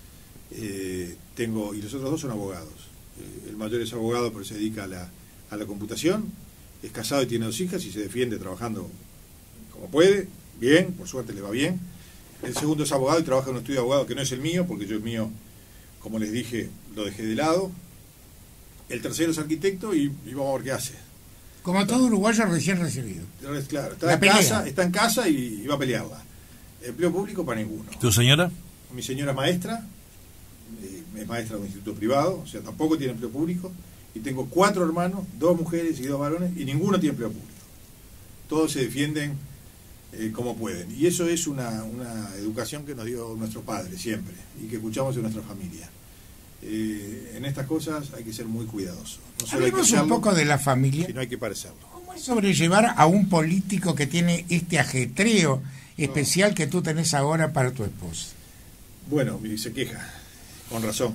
eh, tengo y los otros dos son abogados. Eh, el mayor es abogado, pero se dedica a la, a la computación, es casado y tiene dos hijas y se defiende trabajando como puede, bien, por suerte le va bien. El segundo es abogado y trabaja en un estudio de abogado que no es el mío, porque yo el mío, como les dije, lo dejé de lado. El tercero es arquitecto y, y vamos a ver qué hace. Como todo uruguayo recién recibido. Claro, está en, casa, está en casa y, y va a pelearla. Empleo público para ninguno. ¿Tu señora? Mi señora maestra, eh, es maestra de un instituto privado, o sea, tampoco tiene empleo público, y tengo cuatro hermanos, dos mujeres y dos varones, y ninguno tiene empleo público. Todos se defienden eh, como pueden. Y eso es una, una educación que nos dio nuestro padre siempre, y que escuchamos en nuestra familia. Eh, en estas cosas hay que ser muy cuidadoso. No solo hay que Hablemos hacerlo, un poco de la familia. sino hay que parecerlo. ¿Cómo es sobrellevar a un político que tiene este ajetreo especial que tú tenés ahora para tu esposa? Bueno, se queja, con razón.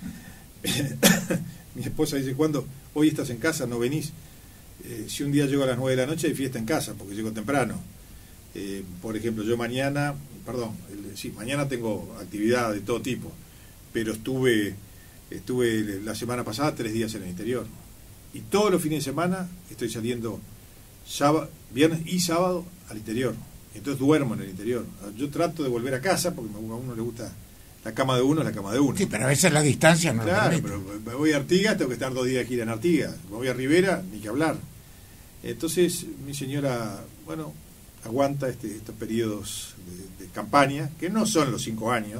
Mi esposa dice, ¿cuándo? Hoy estás en casa, no venís. Eh, si un día llego a las nueve de la noche hay fiesta en casa, porque llego temprano. Eh, por ejemplo, yo mañana, perdón, el, sí, mañana tengo actividad de todo tipo, pero estuve, estuve la semana pasada tres días en el interior. Y todos los fines de semana estoy saliendo sábado, viernes y sábado al interior. Entonces duermo en el interior. Yo trato de volver a casa, porque a uno le gusta... La cama de uno es la cama de uno. Sí, pero a veces la distancia no claro, lo permite. pero me voy a Artigas, tengo que estar dos días de gira en Artigas. Me voy a Rivera, ni que hablar. Entonces, mi señora, bueno, aguanta este, estos periodos de, de campaña, que no son los cinco años.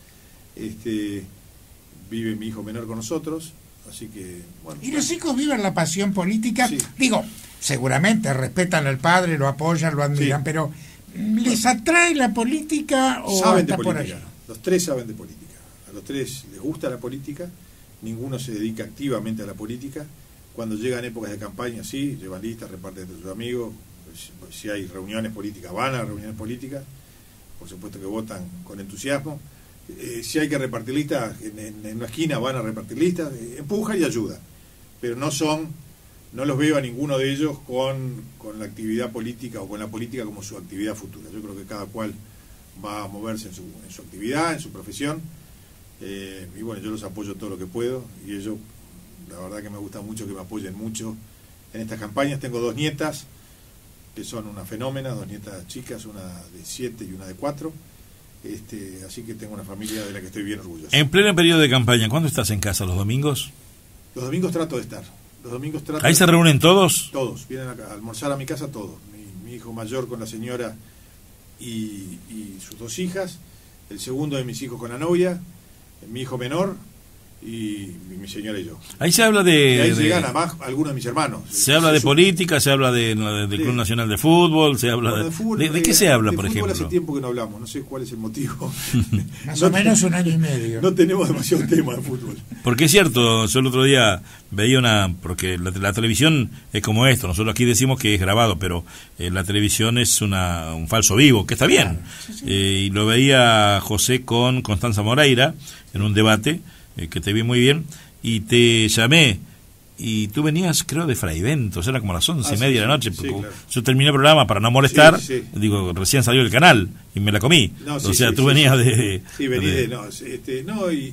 Este, vive mi hijo menor con nosotros, así que, bueno. ¿Y los hijos viven la pasión política? Sí. Digo, seguramente respetan al padre, lo apoyan, lo admiran, Sí. pero ¿les atrae la política o Saben de está por política. allá? Los tres saben de política. A los tres les gusta la política. Ninguno se dedica activamente a la política. Cuando llegan épocas de campaña, sí, llevan listas, reparten entre sus amigos. Si hay reuniones políticas, van a reuniones políticas. Por supuesto que votan con entusiasmo. Eh, si hay que repartir listas, en, en, en una esquina van a repartir listas. Eh, empujan y ayudan. Pero no son, no los veo a ninguno de ellos con, con la actividad política o con la política como su actividad futura. Yo creo que cada cual va a moverse en su, en su actividad, en su profesión, eh, y bueno, yo los apoyo todo lo que puedo, y ellos, la verdad que me gusta mucho que me apoyen mucho en estas campañas. Tengo dos nietas, que son una fenómena, dos nietas chicas, una de siete y una de cuatro, este, así que tengo una familia de la que estoy bien orgulloso. En pleno periodo de campaña, ¿cuándo estás en casa? ¿Los domingos? Los domingos trato de estar, los domingos trato ¿Ahí de se reúnen todos? Todos, vienen a, a almorzar a mi casa todos, mi, mi hijo mayor con la señora Y, y sus dos hijas, el segundo de mis hijos con la novia, mi hijo menor y mi señora y yo. Ahí se habla de... Y ahí de- llegan además algunos de mis hermanos. se habla de Su- política, se habla de, de- del Sí. Club Nacional de Fútbol, se habla Bueno, de... de fútbol, ¿De, de qué eh, se habla, de por fútbol ejemplo? Hace tiempo que no hablamos, no sé cuál es el motivo. Más No o menos te- un año y medio. No tenemos demasiado tema de fútbol. Porque es cierto, yo el otro día veía una... Porque la, la televisión es como esto, nosotros aquí decimos que es grabado, pero eh, la televisión es una, un falso vivo, que está bien. Sí, sí. Eh, y lo veía José con Constanza Moreira en un debate, eh, que te vi muy bien, y te llamé, y tú venías, creo, de Fraiventos, era como las once Ah, y sí, media de la sí, noche, sí, porque claro. yo terminé el programa para no molestar, Sí, sí. digo, recién salió el canal, y me la comí. No, o sí, sea, sí, tú sí, venías sí. de... Sí, vení de- de... No, este, no y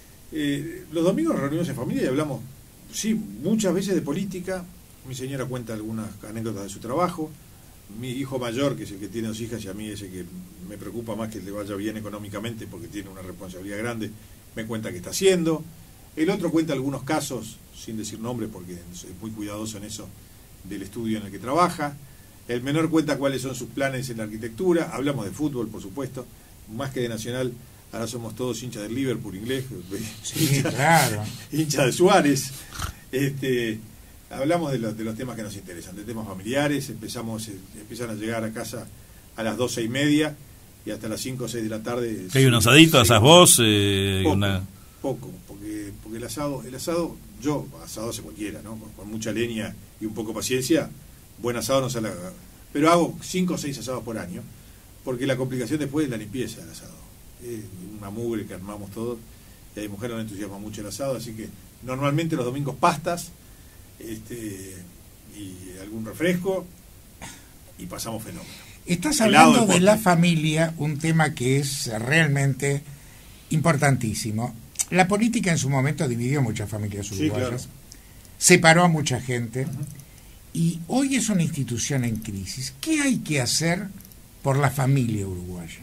eh, los domingos nos reunimos en familia y hablamos, sí, muchas veces de política. Mi señora cuenta algunas anécdotas de su trabajo. Mi hijo mayor, que es el que tiene dos hijas, y a mí es el que me preocupa más que le vaya bien económicamente porque tiene una responsabilidad grande, me cuenta qué está haciendo. El otro cuenta algunos casos, sin decir nombres porque es muy cuidadoso en eso, del estudio en el que trabaja. El menor cuenta cuáles son sus planes en la arquitectura. Hablamos de fútbol, por supuesto, más que de Nacional. Ahora somos todos hinchas del Liverpool inglés, Sí, claro. hinchas de Suárez. Este, hablamos de los, de los temas que nos interesan, de temas familiares. Empezamos, eh, empiezan a llegar a casa a las doce y media y hasta las cinco o seis de la tarde. Que hay un asadito, asás vos, eh, Poco, una... poco, porque, porque el asado, el asado, yo, asado hace cualquiera, ¿no? Con, con mucha leña y un poco de paciencia, buen asado no sale. Pero hago cinco o seis asados por año, porque la complicación después es la limpieza del asado. Es una mugre que armamos todos, y a mi mujer no le entusiasma mucho el asado, así que normalmente los domingos pastas, este, y algún refresco, y pasamos fenómeno. Estás Helado hablando de de la postre. familia, un tema que es realmente importantísimo. La política en su momento dividió muchas familias Sí, uruguayas, claro. separó a mucha gente, Ujú. y hoy es una institución en crisis. ¿Qué hay que hacer por la familia uruguaya?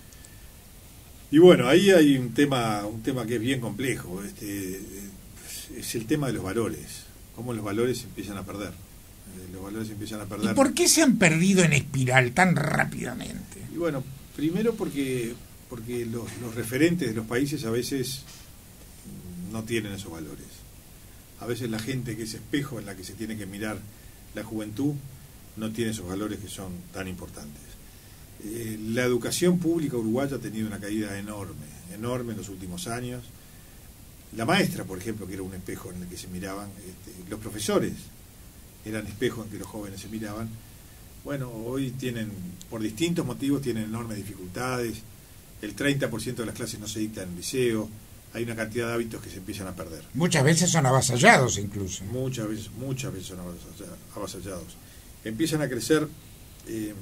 Y bueno, ahí hay un tema, un tema que es bien complejo, este, es el tema de los valores, cómo los valores se empiezan a perder. Eh, los valores se empiezan a ¿Y perder. por qué se han perdido en espiral tan rápidamente? Y bueno, primero porque, porque los, los referentes de los países a veces no tienen esos valores. A veces la gente que es espejo en la que se tiene que mirar la juventud no tiene esos valores que son tan importantes. Eh, la educación pública uruguaya ha tenido una caída enorme, enorme en los últimos años. La maestra, por ejemplo, que era un espejo en el que se miraban, este, los profesores eran espejos en que los jóvenes se miraban. Bueno, hoy tienen, por distintos motivos, tienen enormes dificultades. El treinta por ciento de las clases no se dictan en el liceo. Hay una cantidad de hábitos que se empiezan a perder. Muchas veces son avasallados incluso. Muchas veces, muchas veces son avasallados. Empiezan a crecer eh,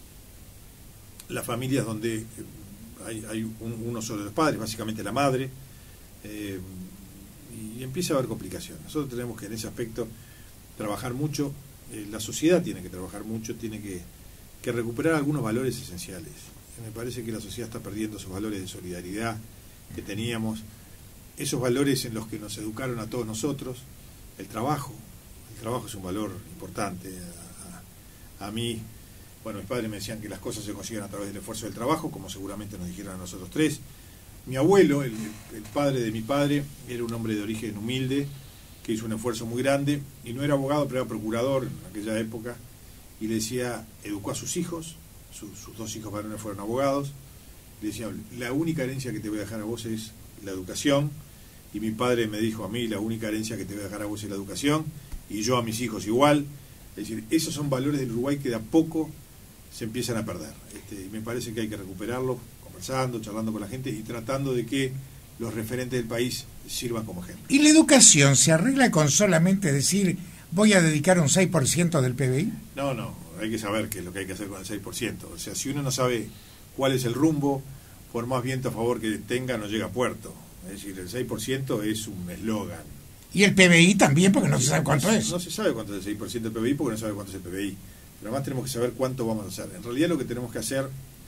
las familias donde hay, hay un, uno solo de los padres, básicamente la madre, eh, y empieza a haber complicaciones. Nosotros tenemos que en ese aspecto trabajar mucho, eh, la sociedad tiene que trabajar mucho, tiene que, que recuperar algunos valores esenciales. Me parece que la sociedad está perdiendo esos valores de solidaridad que teníamos, esos valores en los que nos educaron a todos nosotros. El trabajo, el trabajo es un valor importante. A, a, a mí, bueno, mis padres me decían que las cosas se consiguen a través del esfuerzo del trabajo, como seguramente nos dijeron a nosotros tres. Mi abuelo, el, el padre de mi padre, era un hombre de origen humilde, que hizo un esfuerzo muy grande, y no era abogado, pero era procurador en aquella época, y le decía, educó a sus hijos, sus, sus dos hijos varones fueron abogados, le decía, la única herencia que te voy a dejar a vos es la educación, y mi padre me dijo a mí, la única herencia que te voy a dejar a vos es la educación, y yo a mis hijos igual. Es decir, esos son valores del Uruguay que de a poco se empiezan a perder. Este, y me parece que hay que recuperarlos, conversando, charlando con la gente y tratando de que los referentes del país sirvan como ejemplo. ¿Y la educación se arregla con solamente decir, voy a dedicar un seis por ciento del P B I? No, no, hay que saber qué es lo que hay que hacer con el seis por ciento. O sea, si uno no sabe cuál es el rumbo, por más viento a favor que tenga, no llega a puerto. Es decir, el seis por ciento es un eslogan. Y el P B I también, porque no se sabe cuánto no, es. No se sabe cuánto es el seis por ciento del P B I porque no se sabe cuánto es el P B I. Pero además tenemos que saber cuánto vamos a hacer. En realidad lo que tenemos que hacer,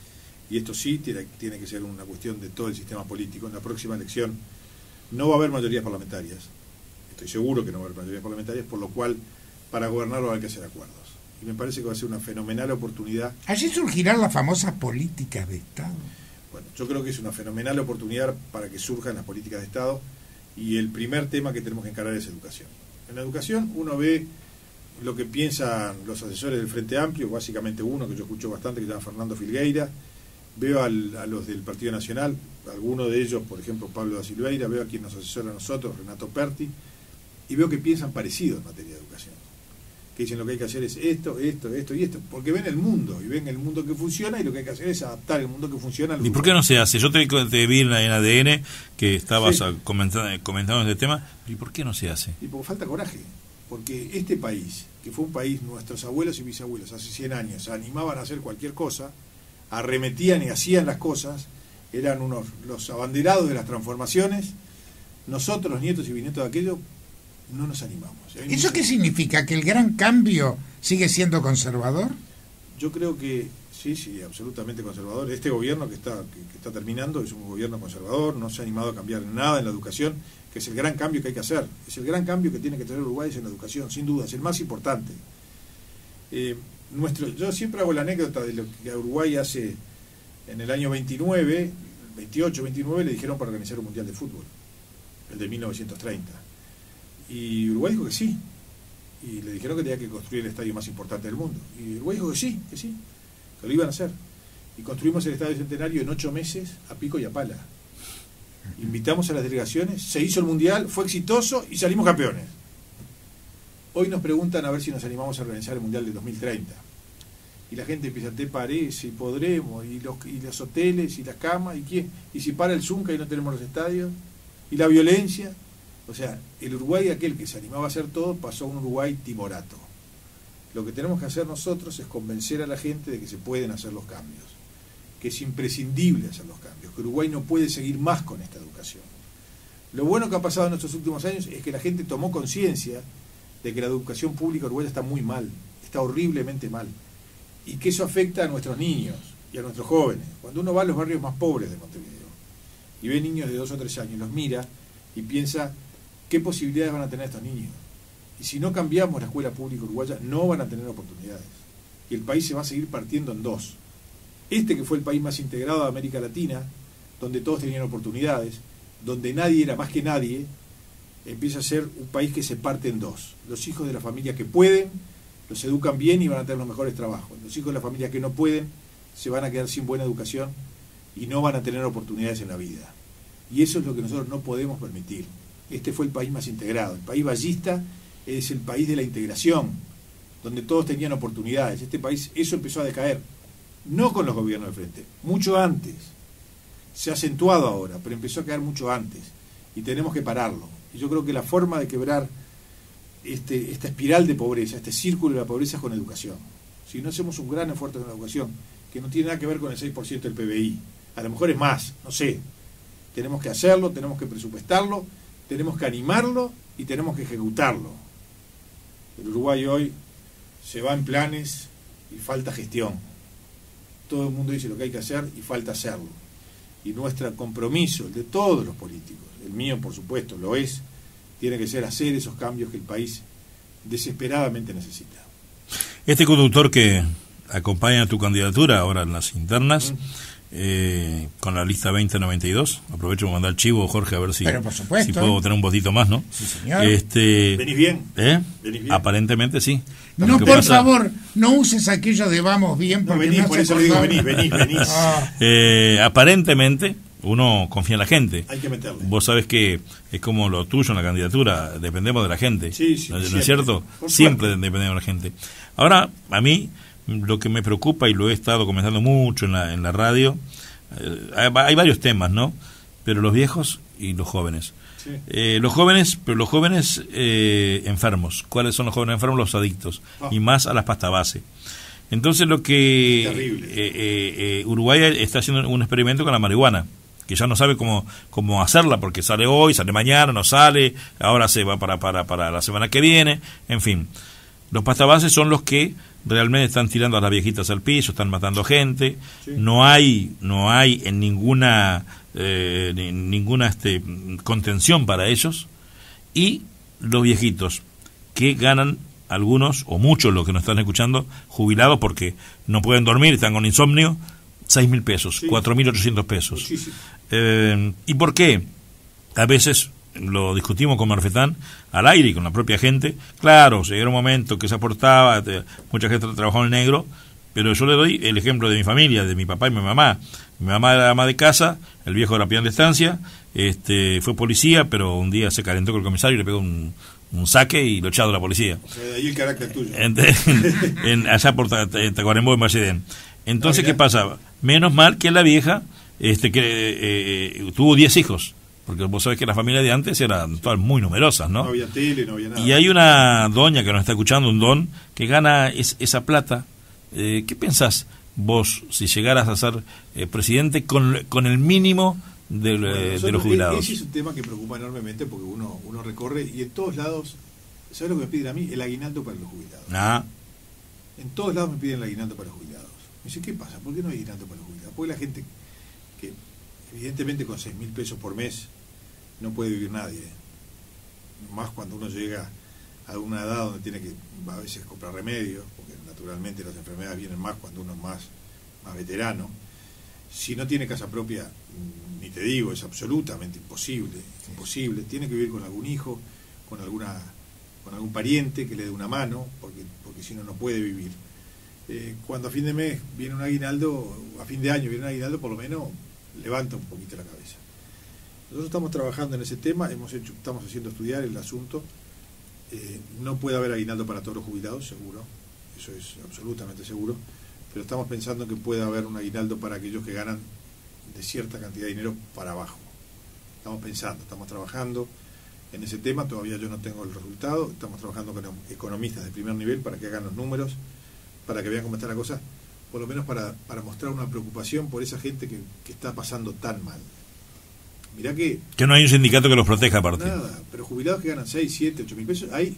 y esto sí tiene, tiene que ser una cuestión de todo el sistema político, en la próxima elección no va a haber mayorías parlamentarias. Estoy seguro que no va a haber mayorías parlamentarias, por lo cual para gobernarlo hay que hacer acuerdos. Y me parece que va a ser una fenomenal oportunidad. Allí surgirán las famosas políticas de Estado. Bueno, yo creo que es una fenomenal oportunidad para que surjan las políticas de Estado, y el primer tema que tenemos que encarar es educación. En la educación uno ve lo que piensan los asesores del Frente Amplio, básicamente uno que yo escucho bastante, que se llama Fernando Filgueira. Veo al, a los del Partido Nacional, algunos de ellos, por ejemplo Pablo da Silveira, veo a quien nos asesora a nosotros, Renato Perti, y veo que piensan parecido en materia de educación. Que dicen lo que hay que hacer es esto, esto, esto y esto, porque ven el mundo, y ven el mundo que funciona, y lo que hay que hacer es adaptar el mundo que funciona al ¿Y por qué no se hace? Yo te, te vi en la en A D N que estabas sí. comentando, comentando este tema, ¿y por qué no se hace? Y porque falta coraje, porque este país, que fue un país, nuestros abuelos y bisabuelos hace cien años se animaban a hacer cualquier cosa, arremetían y hacían las cosas, eran unos los abanderados de las transformaciones. Nosotros, los nietos y bisnietos de aquello, no nos animamos. ¿Eso qué significa? ¿Que el gran cambio sigue siendo conservador? Yo creo que sí, sí, absolutamente conservador. Este gobierno que está, que, que está terminando es un gobierno conservador, no se ha animado a cambiar nada en la educación, que es el gran cambio que hay que hacer. Es el gran cambio que tiene que tener Uruguay en la educación, sin duda, es el más importante. Eh, Nuestro, yo siempre hago la anécdota de lo que a Uruguay hace en el año veintinueve, veintiocho, veintinueve le dijeron para organizar un mundial de fútbol, el de mil novecientos treinta, y Uruguay dijo que sí, y le dijeron que tenía que construir el estadio más importante del mundo, y Uruguay dijo que sí, que sí, que lo iban a hacer, y construimos el Estadio Centenario en ocho meses a pico y a pala. Invitamos a las delegaciones, se hizo el mundial, fue exitoso y salimos campeones. Hoy nos preguntan a ver si nos animamos a organizar el Mundial de dos mil treinta. Y la gente empieza, ¿te parece? ¿Y podremos? ¿Y los, y los hoteles? ¿Y las camas? ¿Y quién? ¿Y si para el Zunca y no tenemos los estadios? ¿Y la violencia? O sea, el Uruguay, aquel que se animaba a hacer todo, pasó a un Uruguay timorato. Lo que tenemos que hacer nosotros es convencer a la gente de que se pueden hacer los cambios, que es imprescindible hacer los cambios, que Uruguay no puede seguir más con esta educación. Lo bueno que ha pasado en estos últimos años es que la gente tomó conciencia de que la educación pública uruguaya está muy mal, está horriblemente mal, y que eso afecta a nuestros niños y a nuestros jóvenes. Cuando uno va a los barrios más pobres de Montevideo y ve niños de dos o tres años, los mira y piensa qué posibilidades van a tener estos niños. Y si no cambiamos la escuela pública uruguaya, no van a tener oportunidades. Y el país se va a seguir partiendo en dos. Este que fue el país más integrado de América Latina, donde todos tenían oportunidades, donde nadie era más que nadie, empieza a ser un país que se parte en dos. Los hijos de la familia que pueden, los educan bien y van a tener los mejores trabajos. Los hijos de la familia que no pueden, se van a quedar sin buena educación y no van a tener oportunidades en la vida. Y eso es lo que nosotros no podemos permitir. Este fue el país más integrado. El país ballista es el país de la integración, donde todos tenían oportunidades. Este país, eso empezó a decaer. No con los gobiernos de frente, mucho antes. Se ha acentuado ahora, pero empezó a caer mucho antes. Y tenemos que pararlo. Y yo creo que la forma de quebrar este, esta espiral de pobreza, este círculo de la pobreza, es con educación. Si no hacemos un gran esfuerzo en la educación, que no tiene nada que ver con el seis por ciento del P B I, a lo mejor es más, no sé. Tenemos que hacerlo, tenemos que presupuestarlo, tenemos que animarlo y tenemos que ejecutarlo. El Uruguay hoy se va en planes y falta gestión. Todo el mundo dice lo que hay que hacer y falta hacerlo. Y nuestro compromiso, el de todos los políticos, el mío por supuesto lo es, tiene que ser hacer esos cambios que el país desesperadamente necesita. Este conductor que acompaña a tu candidatura ahora en las internas, mm. Eh, con la lista veinte noventa y dos, aprovecho para mandar el chivo, Jorge, a ver si, Pero por supuesto, si puedo tener un votito más, ¿no? Sí, señor. Este, ¿Venís bien? ¿eh? ¿Venís bien? Aparentemente sí. No, por pasa... favor, no uses aquello de vamos bien, porque no, venís, por eso le digo, venís, venís, venís. Ah. Eh, aparentemente uno confía en la gente. Hay que meterle. Vos sabés que es como lo tuyo en la candidatura, dependemos de la gente. Sí, sí, ¿No, siempre, ¿no es cierto? Siempre dependemos de la gente. Ahora, a mí, lo que me preocupa, y lo he estado comentando mucho en la, en la radio, eh, hay, hay varios temas, ¿no? Pero los viejos y los jóvenes. Sí. Eh, los jóvenes, pero los jóvenes eh, enfermos. ¿Cuáles son los jóvenes enfermos? Los adictos. Oh. Y más a las pastas base. Entonces lo que eh, eh, eh, Uruguay está haciendo un experimento con la marihuana, que ya no sabe cómo cómo hacerla, porque sale hoy, sale mañana, no sale, ahora se va para para para la semana que viene, en fin. Los pastabases son los que realmente están tirando a las viejitas al piso, están matando gente. Sí. No hay no hay en ninguna eh, ninguna este contención para ellos. Y los viejitos que ganan, algunos o muchos, los que nos están escuchando, jubilados porque no pueden dormir, están con insomnio, seis mil pesos, sí. cuatro mil ochocientos pesos. Eh, ¿Y por qué? A veces lo discutimos con Marfetán al aire y con la propia gente. Claro, llegó un momento que se aportaba, te, mucha gente trabajó en el negro, pero yo le doy el ejemplo de mi familia, de mi papá y mi mamá. Mi mamá era ama de casa, el viejo era peón de estancia, este, fue policía, pero un día se calentó con el comisario y le pegó un, un saque y lo echado a la policía. O sea, de ahí el carácter tuyo. En, en, en, allá por Tacuarembó, en Valledén. Entonces, ¿qué pasaba? Menos mal que la vieja este, que eh, tuvo diez hijos. Porque vos sabés que las familias de antes eran todas muy numerosas, ¿no? No había tele, no había nada. Y hay una doña que nos está escuchando, un don, que gana es, esa plata. Eh, ¿Qué pensás vos si llegaras a ser eh, presidente con, con el mínimo de, bueno, nosotros, de los jubilados? Ese es un tema que preocupa enormemente porque uno, uno recorre y en todos lados, ¿sabes lo que me piden a mí? El aguinaldo para los jubilados. Ah. En todos lados me piden el aguinaldo para los jubilados. Me dice, ¿qué pasa? ¿Por qué no hay aguinaldo para los jubilados? Porque la gente que evidentemente con seis mil pesos por mes no puede vivir nadie, más cuando uno llega a una edad donde tiene que a veces comprar remedios, porque naturalmente las enfermedades vienen más cuando uno es más, más veterano. Si no tiene casa propia, ni te digo, es absolutamente imposible, imposible. Tiene que vivir con algún hijo, con alguna con algún pariente que le dé una mano, porque porque si no, no puede vivir. Eh, cuando a fin de mes viene un aguinaldo, a fin de año viene un aguinaldo, por lo menos levanta un poquito la cabeza. Nosotros estamos trabajando en ese tema, hemos hecho, estamos haciendo estudiar el asunto. Eh, no puede haber aguinaldo para todos los jubilados, seguro, eso es absolutamente seguro, pero estamos pensando que puede haber un aguinaldo para aquellos que ganan de cierta cantidad de dinero para abajo. Estamos pensando, estamos trabajando en ese tema, todavía yo no tengo el resultado, estamos trabajando con economistas de primer nivel para que hagan los números, para que vean cómo está la cosa, por lo menos para, para mostrar una preocupación por esa gente que, que está pasando tan mal. Mirá que... Que no hay un sindicato que los proteja aparte. Nada, pero jubilados que ganan seis, siete, ocho mil pesos, hay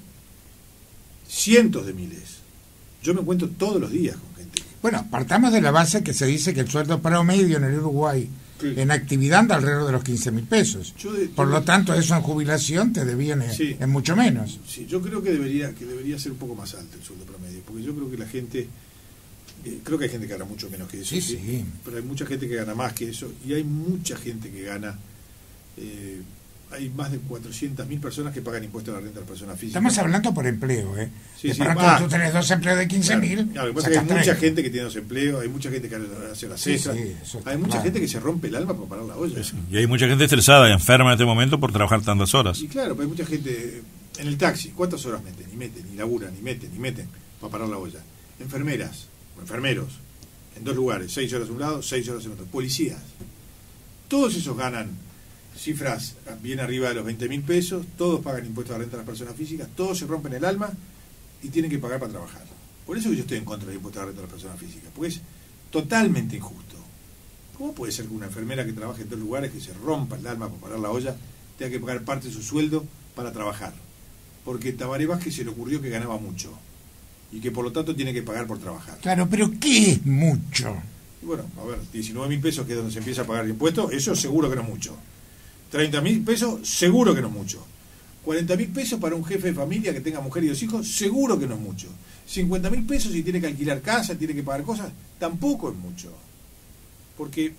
cientos de miles. Yo me encuentro todos los días con gente. Bueno, partamos de la base que se dice que el sueldo promedio en el Uruguay, sí, en actividad anda alrededor de los quince mil pesos. De, Por lo tanto, eso en jubilación te deviene, sí, en mucho menos. Sí, yo creo que debería, que debería ser un poco más alto el sueldo promedio, porque yo creo que la gente... Eh, creo que hay gente que gana mucho menos que eso, sí, sí, pero hay mucha gente que gana más que eso, y hay mucha gente que gana... Eh, hay más de cuatrocientas mil personas que pagan impuestos a la renta de las personas físicas. Estamos hablando por empleo, ¿eh? Sí, de sí. pronto Ah, tú tenés dos empleos de quince mil. Claro, claro, lo que pasa es que hay mucha gente que tiene dos empleos, hay mucha gente que hace las Sí, cestas, sí, eso está hay mucha claro. gente que se rompe el alma para parar la olla. Sí, y hay mucha gente estresada y enferma en este momento por trabajar tantas horas. Y claro, pero hay mucha gente en el taxi, ¿cuántas horas meten? Y meten, y laburan, y meten, y meten para parar la olla. Enfermeras, o enfermeros, en dos lugares, seis horas en un lado, seis horas en otro. Policías. Todos esos ganan cifras bien arriba de los veinte mil pesos, todos pagan impuestos a la renta de las personas físicas, todos se rompen el alma y tienen que pagar para trabajar. Por eso que yo estoy en contra del impuesto a la renta de las personas físicas, porque es totalmente injusto. ¿Cómo puede ser que una enfermera que trabaje en dos lugares, que se rompa el alma para parar la olla, tenga que pagar parte de su sueldo para trabajar? Porque Tabaré Vázquez se le ocurrió que ganaba mucho y que por lo tanto tiene que pagar por trabajar. Claro, pero ¿qué es mucho? Y bueno, a ver, diecinueve mil pesos, que es donde se empieza a pagar el impuesto, eso seguro que no es mucho. treinta mil pesos, seguro que no es mucho. cuarenta mil pesos para un jefe de familia que tenga mujer y dos hijos, seguro que no es mucho. cincuenta mil pesos si tiene que alquilar casa, tiene que pagar cosas, tampoco es mucho. Porque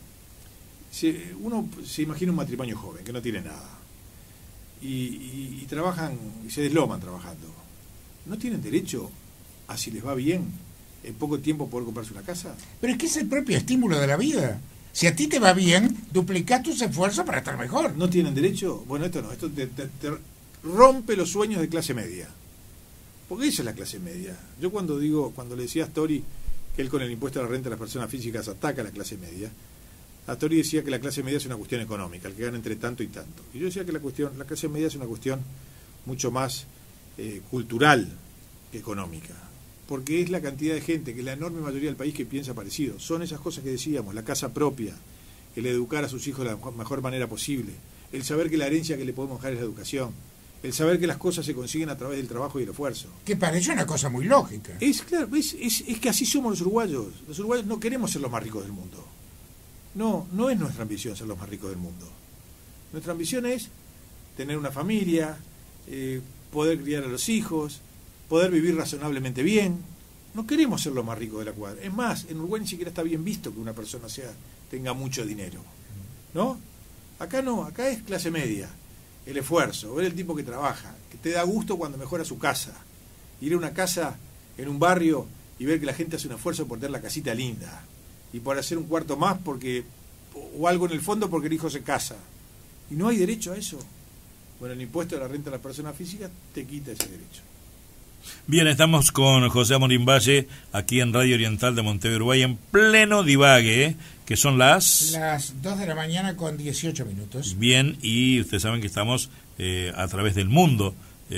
se, uno se imagina un matrimonio joven que no tiene nada. Y, y, y trabajan, y se desloman trabajando. ¿No tienen derecho a, si les va bien, en poco tiempo poder comprarse una casa? Pero es que es el propio estímulo de la vida. Si a ti te va bien, duplicás tus esfuerzos para estar mejor. ¿No tienen derecho? Bueno, esto no, esto te, te, te rompe los sueños de clase media. Porque esa es la clase media. Yo cuando digo, cuando le decía a Astori que él con el impuesto a la renta de las personas físicas ataca a la clase media, Astori decía que la clase media es una cuestión económica, el que gana entre tanto y tanto. Y yo decía que la cuestión, la clase media es una cuestión mucho más eh, cultural que económica. Porque es la cantidad de gente, que la enorme mayoría del país que piensa parecido. Son esas cosas que decíamos, la casa propia, el educar a sus hijos de la mejor manera posible, el saber que la herencia que le podemos dejar es la educación, el saber que las cosas se consiguen a través del trabajo y el esfuerzo. Que parece una cosa muy lógica. Es claro, es, es, es que así somos los uruguayos. Los uruguayos no queremos ser los más ricos del mundo. No, no es nuestra ambición ser los más ricos del mundo. Nuestra ambición es tener una familia, eh, poder criar a los hijos, poder vivir razonablemente bien. No queremos ser los más ricos de la cuadra. Es más, en Uruguay ni siquiera está bien visto que una persona sea tenga mucho dinero. ¿No? Acá no, acá es clase media. El esfuerzo, ver el tipo que trabaja, que te da gusto cuando mejora su casa. Ir a una casa en un barrio y ver que la gente hace un esfuerzo por tener la casita linda. Y por hacer un cuarto más porque o algo en el fondo porque el hijo se casa. Y no hay derecho a eso. Bueno, el impuesto de la renta de las personas físicas te quita ese derecho. Bien, estamos con José Amorín Valle, aquí en Radio Oriental de Montevideo, Uruguay, en pleno divague, ¿eh? Que son las... Las dos de la mañana con dieciocho minutos. Bien, y ustedes saben que estamos eh, a través del mundo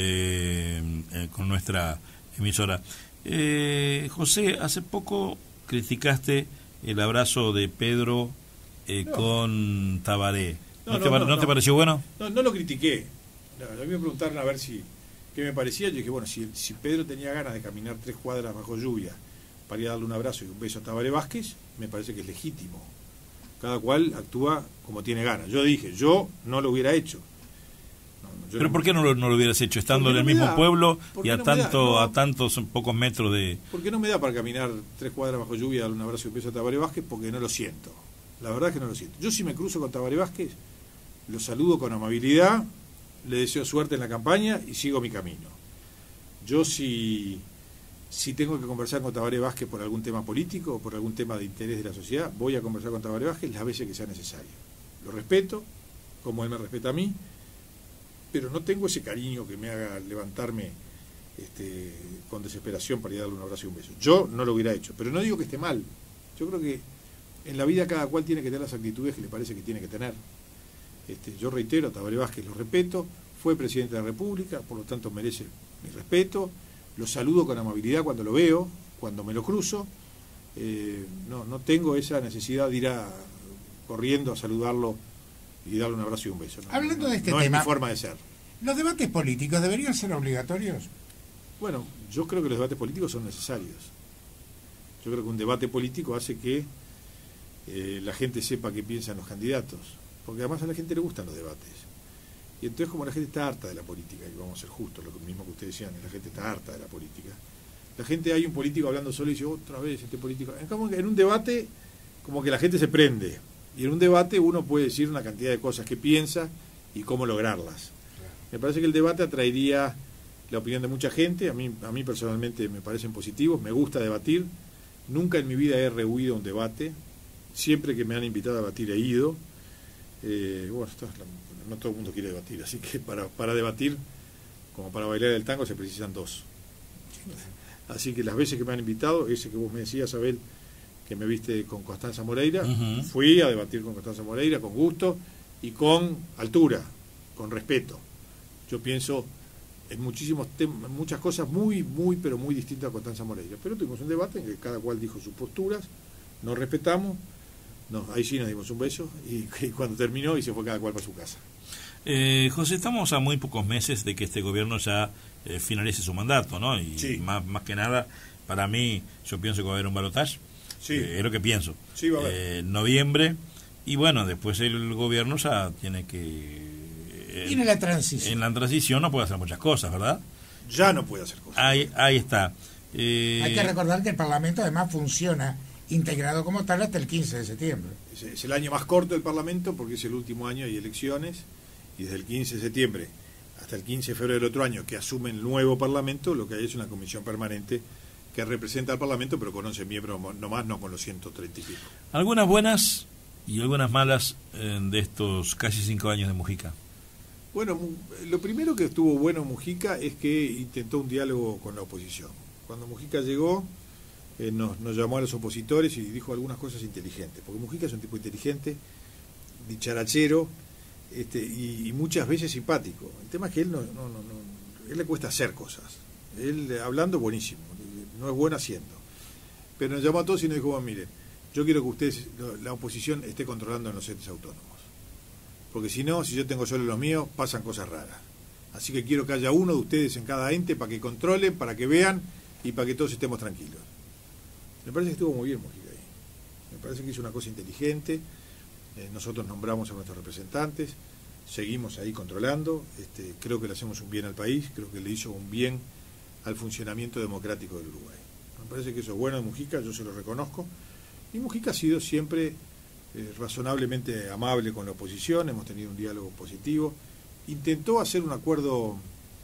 eh, eh, con nuestra emisora. Eh, José, hace poco criticaste el abrazo de Pedro eh, no. con Tabaré. ¿No, no, te, no, ¿no, ¿no te pareció bueno? No, no lo critiqué. No, a mí me preguntaron a ver si qué me parecía. Yo dije, bueno, si, si Pedro tenía ganas de caminar tres cuadras bajo lluvia para ir a darle un abrazo y un beso a Tabaré Vázquez, me parece que es legítimo. Cada cual actúa como tiene ganas. Yo dije, yo no lo hubiera hecho. No, ¿Pero no, por qué no lo, no lo hubieras hecho? Estando en el mismo da, pueblo y a, no tanto, no, a tantos pocos metros de... Porque no me da para caminar tres cuadras bajo lluvia y darle un abrazo y un beso a Tabaré Vázquez, porque no lo siento. La verdad es que no lo siento. Yo si me cruzo con Tabaré Vázquez, lo saludo con amabilidad, le deseo suerte en la campaña y sigo mi camino. Yo si, si tengo que conversar con Tabaré Vázquez por algún tema político o por algún tema de interés de la sociedad, voy a conversar con Tabaré Vázquez las veces que sea necesario. Lo respeto, como él me respeta a mí, pero no tengo ese cariño que me haga levantarme este, con desesperación para ir a darle un abrazo y un beso. Yo no lo hubiera hecho, pero no digo que esté mal. Yo creo que en la vida cada cual tiene que tener las actitudes que le parece que tiene que tener. Este, yo reitero, a Tabaré Vázquez lo respeto, fue presidente de la República, por lo tanto merece mi respeto, lo saludo con amabilidad cuando lo veo, cuando me lo cruzo, eh, no, no tengo esa necesidad de ir a, corriendo a saludarlo y darle un abrazo y un beso. No, Hablando no, de este no tema, es mi forma de ser. ¿Los debates políticos deberían ser obligatorios? Bueno, yo creo que los debates políticos son necesarios. Yo creo que un debate político hace que eh, la gente sepa qué piensan los candidatos, porque además a la gente le gustan los debates. Y entonces como la gente está harta de la política, y vamos a ser justos, lo mismo que ustedes decían, la gente está harta de la política. La gente, hay un político hablando solo y dice, otra vez este político. En cambio, en un debate, como que la gente se prende. Y en un debate uno puede decir una cantidad de cosas que piensa y cómo lograrlas. Me parece que el debate atraería la opinión de mucha gente. A mí, a mí personalmente me parecen positivos, me gusta debatir. Nunca en mi vida he rehuido un debate. Siempre que me han invitado a debatir he ido. Eh, bueno, esto es la, no todo el mundo quiere debatir, así que para, para debatir, como para bailar el tango, se precisan dos. Así que las veces que me han invitado, ese que vos me decías, Abel, que me viste con Constanza Moreira, uh-huh. fui a debatir con Constanza Moreira con gusto y con altura, con respeto. Yo pienso en muchísimos temas, muchas cosas muy, muy, pero muy distintas a Constanza Moreira. Pero tuvimos un debate en que cada cual dijo sus posturas, nos respetamos, nos, ahí sí nos dimos un beso y, y cuando terminó y se fue cada cual para su casa. Eh, José, estamos a muy pocos meses de que este gobierno ya eh, finalice su mandato, ¿no? Y sí. más, más que nada, para mí, yo pienso que va a haber un balotaje. Sí. Eh, es lo que pienso. Sí, va a haber. Eh, noviembre, y bueno, después el gobierno ya tiene que... Eh, Tiene la transición. En la transición no puede hacer muchas cosas, ¿verdad? Ya no puede hacer cosas. Ahí, ahí está. Eh, Hay que recordar que el Parlamento además funciona integrado como tal hasta el quince de septiembre. Es, es el año más corto del Parlamento porque es el último año y elecciones, y desde el quince de septiembre hasta el quince de febrero del otro año que asume el nuevo Parlamento, lo que hay es una comisión permanente que representa al Parlamento, pero con once miembros nomás, no con los ciento treinta y pico. Algunas buenas y algunas malas eh, de estos casi cinco años de Mujica. Bueno, lo primero que estuvo bueno Mujica es que intentó un diálogo con la oposición. Cuando Mujica llegó, eh, nos, nos llamó a los opositores y dijo algunas cosas inteligentes, porque Mujica es un tipo inteligente, dicharachero, este, y, y muchas veces simpático. El tema es que él no, no, no, no él le cuesta hacer cosas. Él hablando buenísimo, no es bueno haciendo. Pero nos llamó a todos y nos dijo, bueno, miren, yo quiero que ustedes, la oposición, esté controlando en los entes autónomos. Porque si no, si yo tengo solo los míos, pasan cosas raras. Así que quiero que haya uno de ustedes en cada ente para que controlen, para que vean y para que todos estemos tranquilos. Me parece que estuvo muy bien Mujica ahí. Me parece que hizo una cosa inteligente. Eh, nosotros nombramos a nuestros representantes, seguimos ahí controlando. Este, creo que le hacemos un bien al país, creo que le hizo un bien al funcionamiento democrático del Uruguay. Me parece que eso es bueno de Mujica, yo se lo reconozco. Y Mujica ha sido siempre eh, razonablemente amable con la oposición, hemos tenido un diálogo positivo. Intentó hacer un acuerdo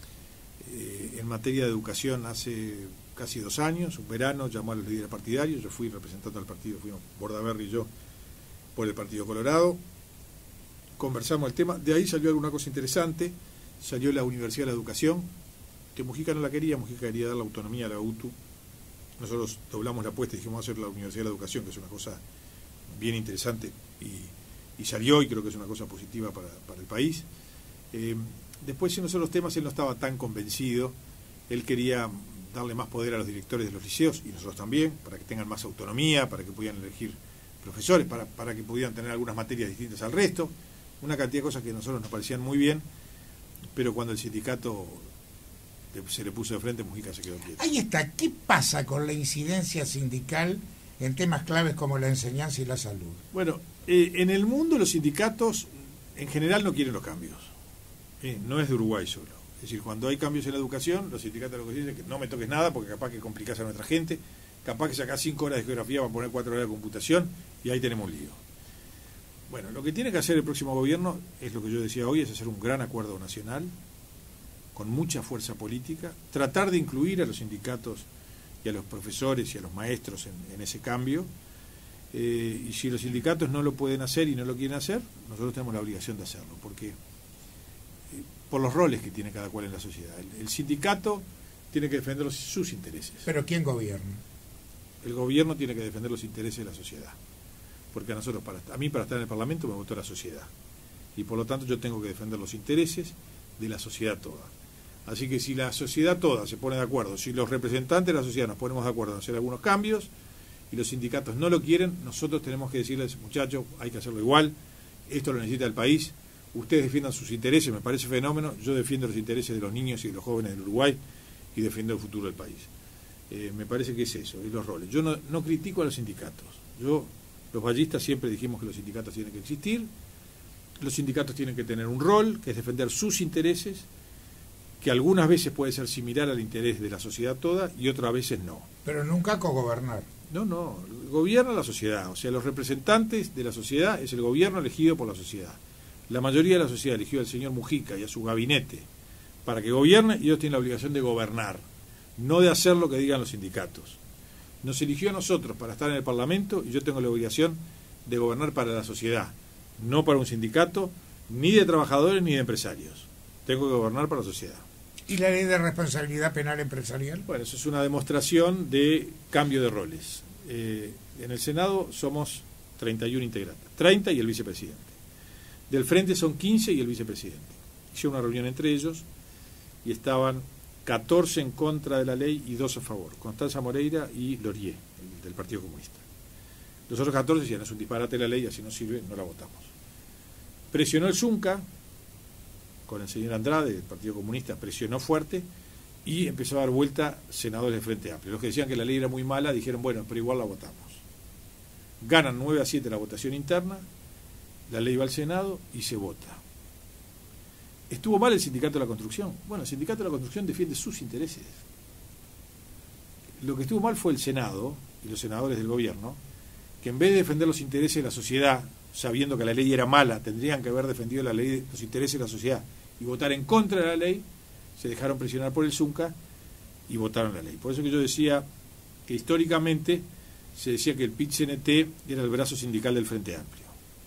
eh, en materia de educación hace casi dos años, un verano, llamó a los líderes partidarios, yo fui representante del partido, fuimos Bordaberry y yo por el Partido Colorado, conversamos el tema, de ahí salió alguna cosa interesante, salió la Universidad de la Educación, que Mujica no la quería, Mujica quería dar la autonomía a la U T U. Nosotros doblamos la apuesta y dijimos hacer la Universidad de la Educación, que es una cosa bien interesante, y, y salió, y creo que es una cosa positiva para, para el país. Eh, después, en los otros temas, él no estaba tan convencido, él quería darle más poder a los directores de los liceos, y nosotros también, para que tengan más autonomía, para que pudieran elegir profesores, para, para que pudieran tener algunas materias distintas al resto, una cantidad de cosas que a nosotros nos parecían muy bien, pero cuando el sindicato se le puso de frente, Mujica se quedó quieto. Ahí está, ¿qué pasa con la incidencia sindical en temas claves como la enseñanza y la salud? Bueno, eh, en el mundo los sindicatos en general no quieren los cambios, eh, no es de Uruguay solo. Es decir, cuando hay cambios en la educación, los sindicatos lo que dicen es que no me toques nada porque capaz que complicás a nuestra gente, capaz que sacás cinco horas de geografía para poner cuatro horas de computación y ahí tenemos un lío. Bueno, lo que tiene que hacer el próximo gobierno es lo que yo decía hoy, es hacer un gran acuerdo nacional con mucha fuerza política, tratar de incluir a los sindicatos y a los profesores y a los maestros en, en ese cambio, eh, y si los sindicatos no lo pueden hacer y no lo quieren hacer, nosotros tenemos la obligación de hacerlo, porque eh, por los roles que tiene cada cual en la sociedad. El, el sindicato tiene que defender los, sus intereses. ¿Pero quién gobierna? El gobierno tiene que defender los intereses de la sociedad, porque a nosotros, para, a mí para estar en el Parlamento me votó la sociedad, y por lo tanto yo tengo que defender los intereses de la sociedad toda. Así que si la sociedad toda se pone de acuerdo, si los representantes de la sociedad nos ponemos de acuerdo en hacer algunos cambios y los sindicatos no lo quieren, nosotros tenemos que decirles, muchachos, hay que hacerlo igual, esto lo necesita el país, ustedes defiendan sus intereses, me parece fenómeno, yo defiendo los intereses de los niños y de los jóvenes del Uruguay y defiendo el futuro del país. Eh, me parece que es eso, y los roles. Yo no, no critico a los sindicatos, yo, los vallistas siempre dijimos que los sindicatos tienen que existir, los sindicatos tienen que tener un rol, que es defender sus intereses, que algunas veces puede ser similar al interés de la sociedad toda y otras veces no. Pero nunca cogobernar. No, no, gobierna la sociedad, o sea, los representantes de la sociedad es el gobierno elegido por la sociedad. La mayoría de la sociedad eligió al señor Mujica y a su gabinete para que gobierne, y ellos tienen la obligación de gobernar, no de hacer lo que digan los sindicatos. Nos eligió a nosotros para estar en el Parlamento y yo tengo la obligación de gobernar para la sociedad, no para un sindicato, ni de trabajadores ni de empresarios. Tengo que gobernar para la sociedad. ¿Y la ley de responsabilidad penal empresarial? Bueno, eso es una demostración de cambio de roles. Eh, en el Senado somos treinta y uno integrantes, treinta y el vicepresidente. Del Frente son quince y el vicepresidente. Hice una reunión entre ellos y estaban catorce en contra de la ley y dos a favor. Constanza Moreira y Lorier, el del Partido Comunista. Los otros catorce decían, es un disparate la ley, así no sirve, no la votamos. Presionó el Zunca, con el señor Andrade, del Partido Comunista, presionó fuerte y empezó a dar vuelta senadores del Frente Amplio. Los que decían que la ley era muy mala dijeron, bueno, pero igual la votamos. Ganan nueve a siete la votación interna, la ley va al Senado y se vota. ¿Estuvo mal el Sindicato de la Construcción? Bueno, el Sindicato de la Construcción defiende sus intereses. Lo que estuvo mal fue el Senado y los senadores del gobierno, que en vez de defender los intereses de la sociedad, sabiendo que la ley era mala, tendrían que haber defendido la ley, los intereses de la sociedad y votar en contra de la ley, se dejaron presionar por el Zunca y votaron la ley. Por eso que yo decía que históricamente se decía que el P I T C N T era el brazo sindical del Frente Amplio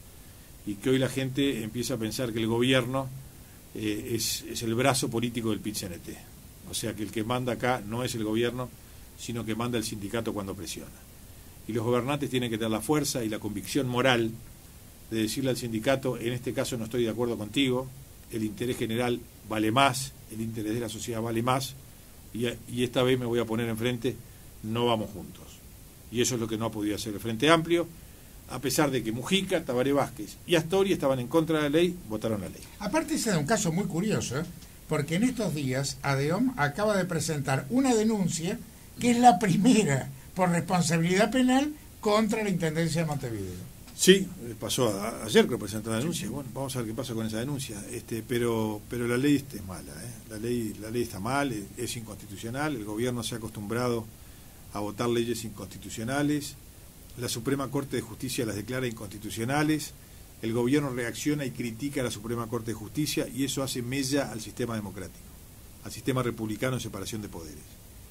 y que hoy la gente empieza a pensar que el gobierno eh, es, es el brazo político del P I T C N T. O sea que el que manda acá no es el gobierno, sino que manda el sindicato cuando presiona. Y los gobernantes tienen que tener la fuerza y la convicción moral de decirle al sindicato, en este caso no estoy de acuerdo contigo, el interés general vale más, el interés de la sociedad vale más, y, y esta vez me voy a poner enfrente, no vamos juntos. Y eso es lo que no ha podido hacer el Frente Amplio, a pesar de que Mujica, Tabaré Vázquez y Astori estaban en contra de la ley, votaron la ley. Aparte ese es un caso muy curioso, ¿eh? Porque en estos días ADEOM acaba de presentar una denuncia que es la primera por responsabilidad penal contra la Intendencia de Montevideo. Sí, pasó a, ayer que presentó la denuncia. Bueno, vamos a ver qué pasa con esa denuncia. Este, pero, pero la ley este es mala, ¿eh? La ley, la ley está mal, es, es inconstitucional. El gobierno se ha acostumbrado a votar leyes inconstitucionales. La Suprema Corte de Justicia las declara inconstitucionales. El gobierno reacciona y critica a la Suprema Corte de Justicia y eso hace mella al sistema democrático, al sistema republicano en separación de poderes.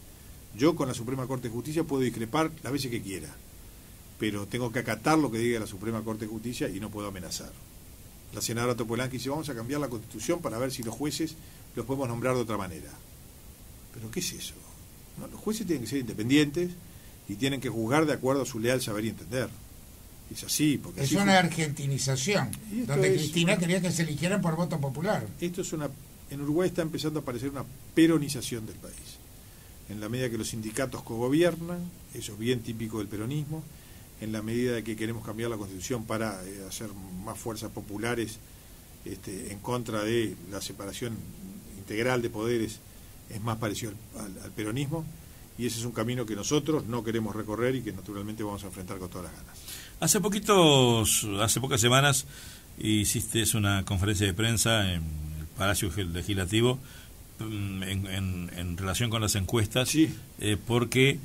Yo con la Suprema Corte de Justicia puedo discrepar las veces que quiera, pero tengo que acatar lo que diga la Suprema Corte de Justicia y no puedo amenazar. La senadora Topolánski dice, vamos a cambiar la Constitución para ver si los jueces los podemos nombrar de otra manera. ¿Pero qué es eso? No, los jueces tienen que ser independientes y tienen que juzgar de acuerdo a su leal saber y entender. Es así. Porque es así una fue. argentinización, donde Cristina una... quería que se eligieran por voto popular. Esto es una... En Uruguay está empezando a aparecer una peronización del país. En la medida que los sindicatos cogobiernan, eso es bien típico del peronismo, en la medida de que queremos cambiar la Constitución para eh, hacer más fuerzas populares este, en contra de la separación integral de poderes, es más parecido al, al, al peronismo, y ese es un camino que nosotros no queremos recorrer y que naturalmente vamos a enfrentar con todas las ganas. Hace poquitos, hace pocas semanas hiciste una conferencia de prensa en el Palacio Legislativo en, en, en relación con las encuestas, sí. eh, porque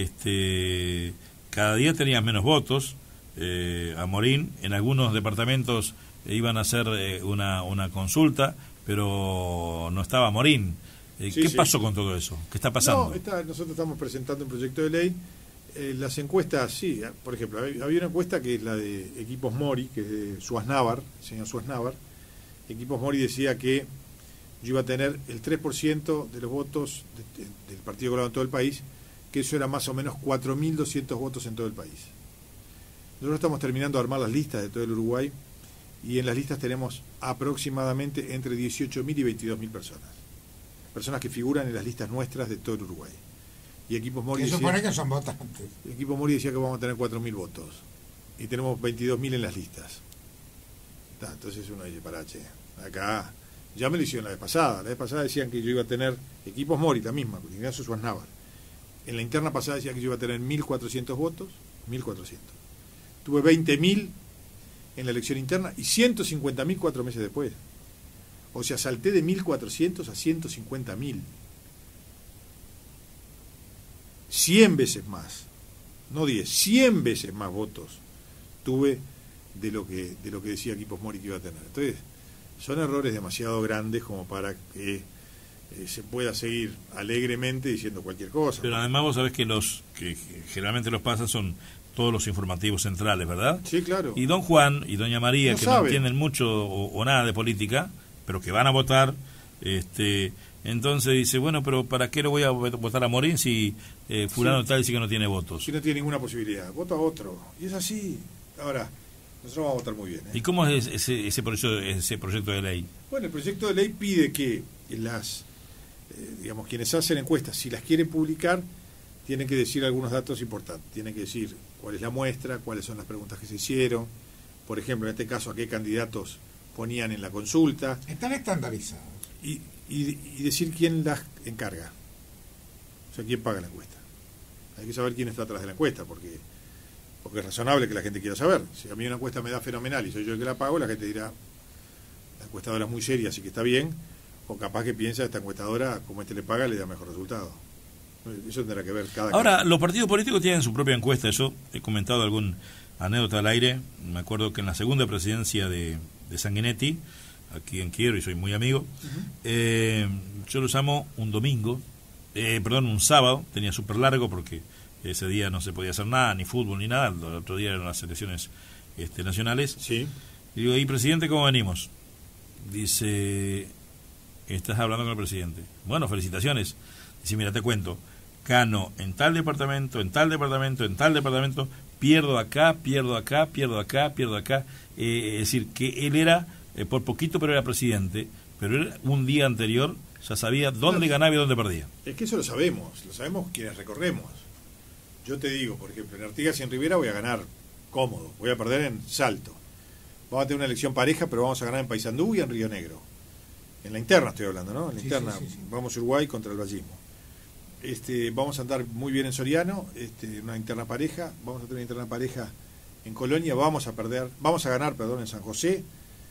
este cada día tenías menos votos. eh, a Morín, en algunos departamentos eh, iban a hacer eh, una, una consulta, pero no estaba Morín. Eh, sí, ¿Qué sí. pasó con todo eso? ¿Qué está pasando? No, está, nosotros estamos presentando un proyecto de ley. Eh, las encuestas, sí, por ejemplo, había una encuesta que es la de Equipos Mori, que es de Suaznavar, el señor Suaznavar. Equipos Mori decía que yo iba a tener el tres por ciento de los votos de, de, del Partido Colorado en todo el país, que eso era más o menos cuatro mil doscientos votos en todo el país. Nosotros estamos terminando de armar las listas de todo el Uruguay y en las listas tenemos aproximadamente entre dieciocho mil y veintidós mil personas. Personas que figuran en las listas nuestras de todo el Uruguay. Y Equipos Mori Eso decía, supone que son votantes. Equipos Mori decía que vamos a tener cuatro mil votos y tenemos veintidós mil en las listas. Está, entonces uno dice, parache, acá ya me lo hicieron la vez pasada. La vez pasada decían que yo iba a tener Equipos Mori, la misma, con Ignacio Suaznavar. En la interna pasada decía que yo iba a tener mil cuatrocientos votos, mil cuatrocientos. Tuve veinte mil en la elección interna y ciento cincuenta mil cuatro meses después. O sea, salté de mil cuatrocientos a ciento cincuenta mil. cien veces más, no diez, cien veces más votos tuve de lo que de lo que decía Quipos Mori que iba a tener. Entonces, son errores demasiado grandes como para que eh, se pueda seguir alegremente diciendo cualquier cosa. Pero además vos sabés que los que generalmente los pasan son todos los informativos centrales, ¿verdad? Sí, claro. Y don Juan y doña María, No que saben. no entienden mucho o, o nada de política, pero que van a votar, este entonces dice, bueno, pero ¿para qué lo voy a votar a Morín si eh, fulano Sí. tal dice que no tiene votos? Si no tiene ninguna posibilidad, vota a otro. Y es así. Ahora, nosotros vamos a votar muy bien, ¿eh? ¿Y cómo es ese, ese, proyecto, ese proyecto de ley? Bueno, el proyecto de ley pide que las, eh, digamos, quienes hacen encuestas, si las quieren publicar, tienen que decir algunos datos importantes. Tienen que decir cuál es la muestra, cuáles son las preguntas que se hicieron, por ejemplo, en este caso, a qué candidatos ponían en la consulta. Están estandarizados. Y, y, y decir quién las encarga. O sea, quién paga la encuesta. Hay que saber quién está atrás de la encuesta, porque porque es razonable que la gente quiera saber. Si a mí una encuesta me da fenomenal y soy yo el que la pago, la gente dirá, la encuestadora es muy seria, así que está bien, o capaz que piensa, esta encuestadora, como este le paga, le da mejor resultado. Eso tendrá que ver cada Ahora, caso. los partidos políticos tienen su propia encuesta. Yo he comentado algún anécdota al aire. Me acuerdo que en la segunda presidencia de, de Sanguinetti, a quien quiero y soy muy amigo, uh-huh. eh, yo lo llamo un domingo, eh, perdón, un sábado, tenía súper largo porque ese día no se podía hacer nada, ni fútbol ni nada, el otro día eran las elecciones este, nacionales. Sí. Y digo, ¿y presidente cómo venimos? Dice, estás hablando con el presidente. Bueno, felicitaciones. Dice, mira, te cuento, gano en tal departamento, en tal departamento, en tal departamento, pierdo acá, pierdo acá, pierdo acá, pierdo acá. Eh, es decir, que él era, eh, por poquito, pero era presidente, pero él un día anterior ya sabía dónde no, ganaba y dónde perdía. Es que eso lo sabemos, lo sabemos quienes recorremos. Yo te digo, por ejemplo, en Artigas y en Rivera voy a ganar cómodo, voy a perder en Salto. Vamos a tener una elección pareja, pero vamos a ganar en Paysandú y en Río Negro. En la interna estoy hablando, ¿no? En la sí, interna, sí, sí, sí. Vamos a Uruguay contra el vallismo. Este, vamos a andar muy bien en Soriano, este, una interna pareja, vamos a tener una interna pareja en Colonia, vamos a perder, vamos a ganar, perdón, en San José.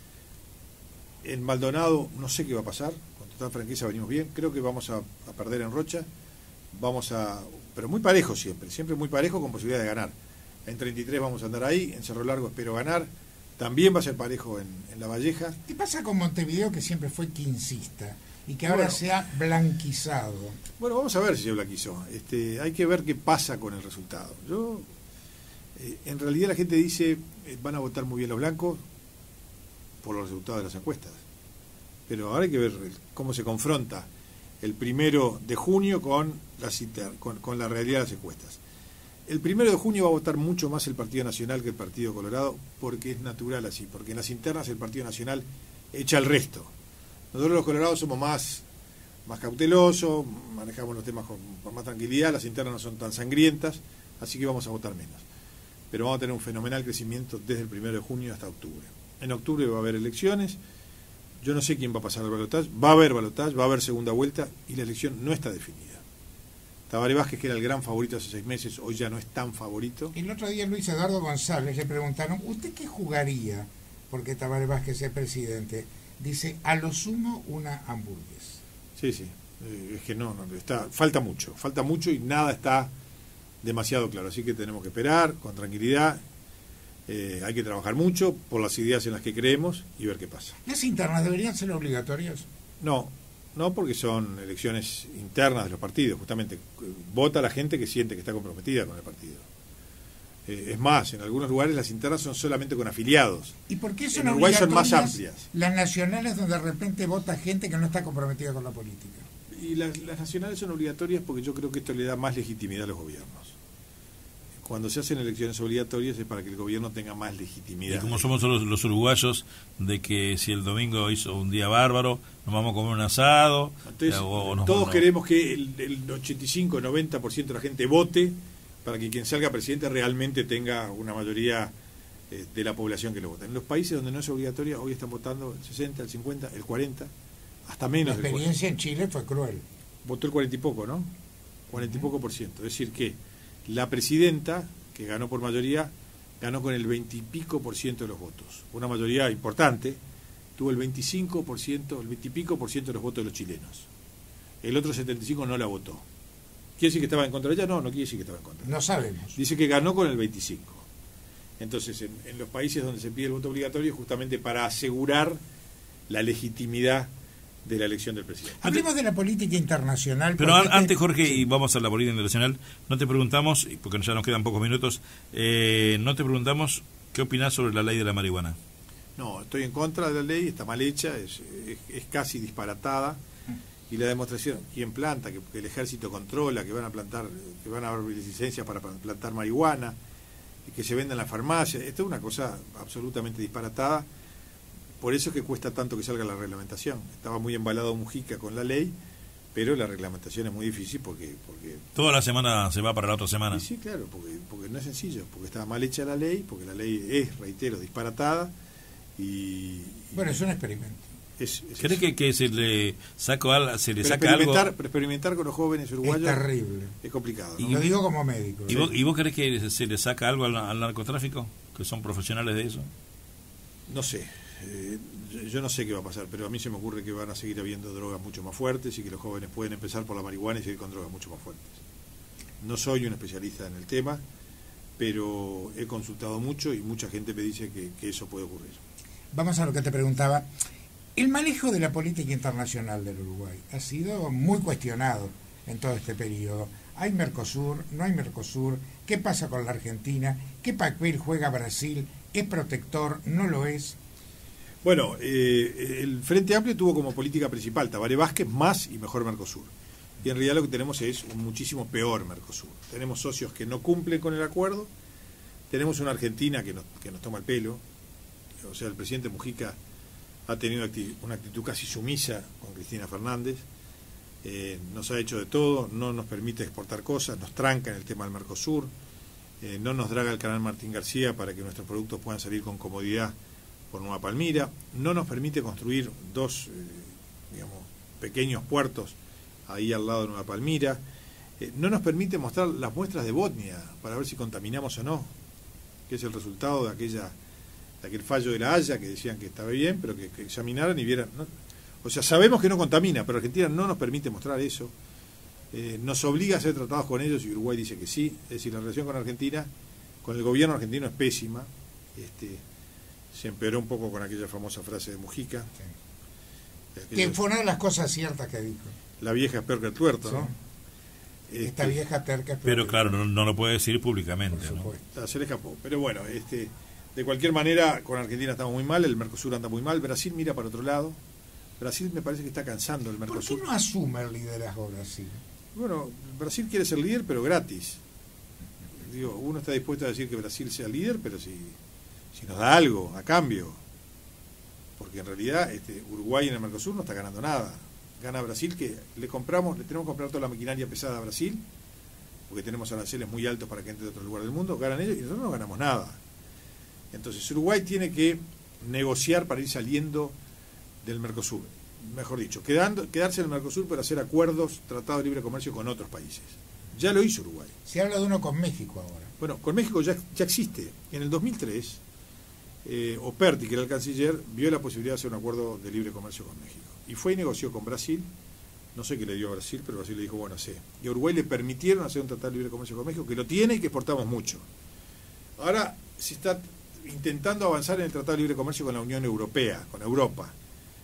En Maldonado no sé qué va a pasar, con total franqueza venimos bien, creo que vamos a, a perder en Rocha, vamos a, pero muy parejo siempre, siempre muy parejo con posibilidad de ganar. En treinta y tres vamos a andar ahí, en Cerro Largo espero ganar, también va a ser parejo en, en La Valleja. ¿Qué pasa con Montevideo, que siempre fue quincista y que ahora bueno, se ha blanquizado? Bueno, vamos a ver si se blanquizó. Este, hay que ver qué pasa con el resultado. Yo, eh, en realidad la gente dice, eh, van a votar muy bien los blancos por los resultados de las encuestas. Pero ahora hay que ver el, cómo se confronta el primero de junio con, las inter, con, con la realidad de las encuestas. El primero de junio va a votar mucho más el Partido Nacional que el Partido Colorado, porque es natural así, porque en las internas el Partido Nacional echa el resto. Nosotros los colorados somos más, más cautelosos, manejamos los temas con, con más tranquilidad, las internas no son tan sangrientas, así que vamos a votar menos. Pero vamos a tener un fenomenal crecimiento desde el primero de junio hasta octubre. En octubre va a haber elecciones, yo no sé quién va a pasar al balotaje, va a haber balotaje, va a haber segunda vuelta y la elección no está definida. Tabaré Vázquez, que era el gran favorito hace seis meses, hoy ya no es tan favorito. El otro día Luis Eduardo González le preguntaron, ¿usted qué jugaría porque Tabaré Vázquez sea presidente? Dice, a lo sumo una hamburguesa. Sí, sí, eh, es que no, no está, falta mucho, falta mucho y nada está demasiado claro, así que tenemos que esperar con tranquilidad, eh, hay que trabajar mucho por las ideas en las que creemos y ver qué pasa. ¿Las internas deberían ser obligatorias? No, no porque son elecciones internas de los partidos, justamente vota la gente que siente que está comprometida con el partido. Eh, es más, en algunos lugares las internas son solamente con afiliados. ¿Y por qué son en Uruguay son más amplias? Las nacionales, donde de repente vota gente que no está comprometida con la política. Y las, las nacionales son obligatorias porque yo creo que esto le da más legitimidad a los gobiernos. Cuando se hacen elecciones obligatorias es para que el gobierno tenga más legitimidad. Y como somos los, los uruguayos, de que si el domingo hizo un día bárbaro, nos vamos a comer un asado. Entonces, o, o nos todos vamos, queremos que el, el ochenta y cinco noventa por ciento de la gente vote para que quien salga presidente realmente tenga una mayoría eh, de la población que lo vota. En los países donde no es obligatoria, hoy están votando el sesenta, el cincuenta, el cuarenta, hasta menos. La experiencia en Chile fue cruel. Votó el cuarenta y poco, ¿no? cuarenta y poco por ciento. Es decir que la presidenta, que ganó por mayoría, ganó con el veinte y pico por ciento de los votos. Una mayoría importante, tuvo el veinticinco por ciento, el veinte y pico por ciento de los votos de los chilenos. El otro setenta y cinco por ciento no la votó. ¿Quiere decir que estaba en contra de ella? No, no quiere decir que estaba en contra. No sabemos. Dice que ganó con el veinticinco. Entonces, en, en los países donde se pide el voto obligatorio, justamente para asegurar la legitimidad de la elección del presidente. Hablemos de la política internacional. Pero an- este... antes, Jorge, y vamos a la política internacional, no te preguntamos, porque ya nos quedan pocos minutos, eh, no te preguntamos qué opinás sobre la ley de la marihuana. No, estoy en contra de la ley, está mal hecha, es, es, es casi disparatada. Y la demostración, quién planta, que, que el ejército controla, que van a plantar, que van a abrir licencias para plantar marihuana, y que se venda en la farmacia, esto es una cosa absolutamente disparatada. Por eso es que cuesta tanto que salga la reglamentación. Estaba muy embalado Mujica con la ley, pero la reglamentación es muy difícil porque... porque Toda la semana se va para la otra semana. Sí, sí, claro, porque, porque no es sencillo, porque estaba mal hecha la ley, porque la ley es, reitero, disparatada, y... Bueno, es un experimento. Es, es ¿Cree que, que se le, saco al, se le pero saca experimentar, algo? pero experimentar con los jóvenes uruguayos es terrible. Es complicado, ¿no? Y lo digo como médico. ¿Y, ¿sí? vos, ¿Y vos crees que se le saca algo al, al narcotráfico? ¿Que son profesionales de eso? No sé. Eh, yo no sé qué va a pasar, pero a mí se me ocurre que van a seguir habiendo drogas mucho más fuertes y que los jóvenes pueden empezar por la marihuana y seguir con drogas mucho más fuertes. No soy un especialista en el tema, pero he consultado mucho y mucha gente me dice que, que eso puede ocurrir. Vamos a lo que te preguntaba. El manejo de la política internacional del Uruguay ha sido muy cuestionado en todo este periodo. ¿Hay Mercosur? ¿No hay Mercosur? ¿Qué pasa con la Argentina? ¿Qué papel juega Brasil? ¿Es protector? ¿No lo es? Bueno, eh, el Frente Amplio tuvo como política principal Tabaré Vázquez más y mejor Mercosur. Y en realidad lo que tenemos es un muchísimo peor Mercosur. Tenemos socios que no cumplen con el acuerdo, tenemos una Argentina que nos, que nos toma el pelo, o sea, el presidente Mujica ha tenido una actitud casi sumisa con Cristina Fernández, eh, nos ha hecho de todo, no nos permite exportar cosas, nos tranca en el tema del Mercosur, eh, no nos draga el canal Martín García para que nuestros productos puedan salir con comodidad por Nueva Palmira, no nos permite construir dos eh, digamos, pequeños puertos ahí al lado de Nueva Palmira, eh, no nos permite mostrar las muestras de Botnia para ver si contaminamos o no, que es el resultado de aquella de aquel fallo de la Haya que decían que estaba bien, pero que, que examinaran y vieran, ¿no? O sea, sabemos que no contamina, pero Argentina no nos permite mostrar eso, eh, nos obliga a hacer tratados con ellos y Uruguay dice que sí, es decir, la relación con Argentina, con el gobierno argentino es pésima, este, se empeoró un poco con aquella famosa frase de Mujica. Sí. Aquella, que fue una de las cosas ciertas que dijo. La vieja es peor que el tuerto, sí. ¿No? Esta este, vieja terca es peor. Pero claro, no, no lo puede decir públicamente, ¿no? Se le escapó, pero bueno, este... De cualquier manera, con Argentina estamos muy mal, el Mercosur anda muy mal, Brasil mira para otro lado. Brasil me parece que está cansando el Mercosur. ¿Por qué no asume el liderazgo Brasil? Bueno, Brasil quiere ser líder, pero gratis. Digo, uno está dispuesto a decir que Brasil sea líder, pero si, si nos da algo a cambio. Porque en realidad este, Uruguay en el Mercosur no está ganando nada. Gana Brasil, que le compramos, le tenemos que comprar toda la maquinaria pesada a Brasil, porque tenemos aranceles muy altos para que entre de otro lugar del mundo, ganan ellos y nosotros no ganamos nada. Entonces Uruguay tiene que negociar para ir saliendo del Mercosur, mejor dicho, quedando, quedarse en el Mercosur pero hacer acuerdos, tratados de libre comercio con otros países. Ya lo hizo Uruguay. Se habla de uno con México ahora. Bueno, con México ya, ya existe. En el dos mil tres, eh, Operti, que era el canciller, vio la posibilidad de hacer un acuerdo de libre comercio con México. Y fue y negoció con Brasil, no sé qué le dio a Brasil, pero Brasil le dijo, bueno, sí. Y a Uruguay le permitieron hacer un tratado de libre comercio con México, que lo tiene y que exportamos mucho. Ahora se está intentando avanzar en el Tratado de Libre Comercio con la Unión Europea, con Europa.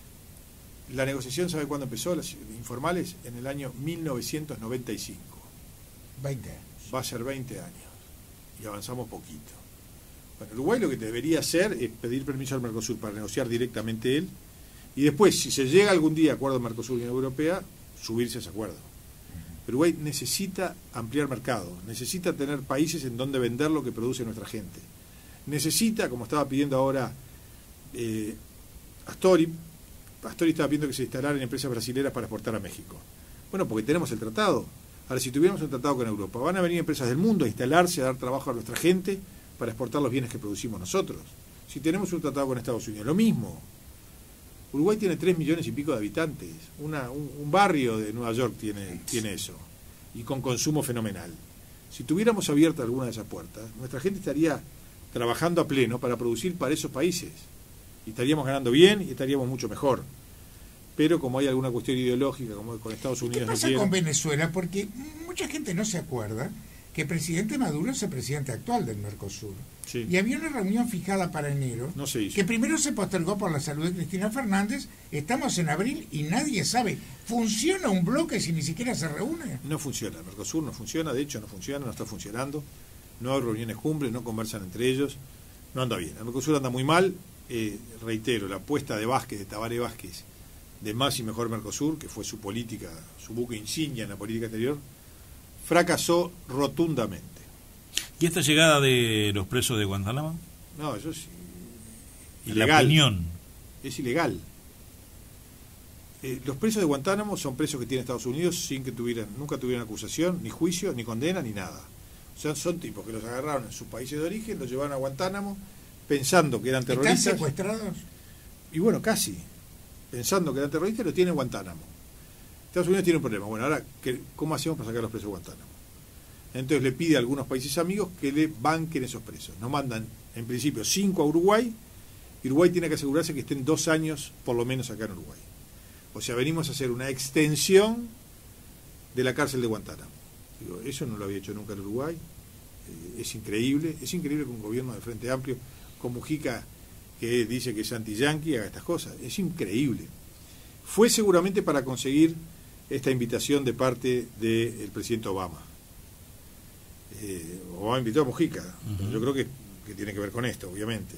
La negociación, ¿sabe cuándo empezó? Las informales, en el año mil novecientos noventa y cinco. veinte años. Va a ser veinte años. Y avanzamos poquito. Bueno, Uruguay lo que debería hacer es pedir permiso al Mercosur para negociar directamente él. Y después, si se llega algún día a acuerdo Mercosur-Unión Europea, subirse a ese acuerdo. Uruguay necesita ampliar mercado, necesita tener países en donde vender lo que produce nuestra gente. Necesita, como estaba pidiendo ahora eh, Astori, Astori estaba pidiendo que se instalaran empresas brasileras para exportar a México. Bueno, porque tenemos el tratado. Ahora, si tuviéramos un tratado con Europa, van a venir empresas del mundo a instalarse, a dar trabajo a nuestra gente para exportar los bienes que producimos nosotros. Si tenemos un tratado con Estados Unidos, lo mismo. Uruguay tiene tres millones y pico de habitantes. Una, un, un barrio de Nueva York tiene, tiene eso. Y con consumo fenomenal. Si tuviéramos abierta alguna de esas puertas, nuestra gente estaría trabajando a pleno para producir para esos países. Y estaríamos ganando bien y estaríamos mucho mejor. Pero como hay alguna cuestión ideológica, como con Estados Unidos... ¿Qué pasa no con Venezuela? Porque mucha gente no se acuerda que el presidente Maduro es el presidente actual del Mercosur. Sí. Y había una reunión fijada para enero, no se hizo. que primero se postergó por la salud de Cristina Fernández. Estamos en abril y nadie sabe. ¿Funciona un bloque si ni siquiera se reúne? No funciona, el Mercosur no funciona, de hecho no funciona, no está funcionando. No hay reuniones cumbres, no conversan entre ellos, no anda bien. El Mercosur anda muy mal. Eh, reitero, la apuesta de Vázquez, de Tabaré Vázquez, de más y mejor Mercosur, que fue su política, su buque insignia en la política exterior, fracasó rotundamente. ¿Y esta llegada de los presos de Guantánamo? No, eso es ilegal. La opinión. Es ilegal. Eh, los presos de Guantánamo son presos que tiene Estados Unidos sin que tuvieran, nunca tuvieran acusación, ni juicio, ni condena, ni nada. O sea, son tipos que los agarraron en sus países de origen, los llevaron a Guantánamo, pensando que eran terroristas. ¿Están secuestrados? Y bueno, casi. Pensando que eran terroristas, los tiene en Guantánamo. Estados Unidos tiene un problema. Bueno, ahora, ¿cómo hacemos para sacar a los presos de Guantánamo? Entonces le pide a algunos países amigos que le banquen esos presos. Nos mandan, en principio, cinco a Uruguay. Y Uruguay tiene que asegurarse que estén dos años, por lo menos, acá en Uruguay. O sea, venimos a hacer una extensión de la cárcel de Guantánamo. Digo, eso no lo había hecho nunca en Uruguay. Eh, es increíble. Es increíble que un gobierno del Frente Amplio, con Mujica, que dice que es anti-yanqui, haga estas cosas. Es increíble. Fue seguramente para conseguir esta invitación de parte del presidente Obama. Eh, Obama invitó a Mujica. Uh-huh. Yo creo que, que tiene que ver con esto, obviamente.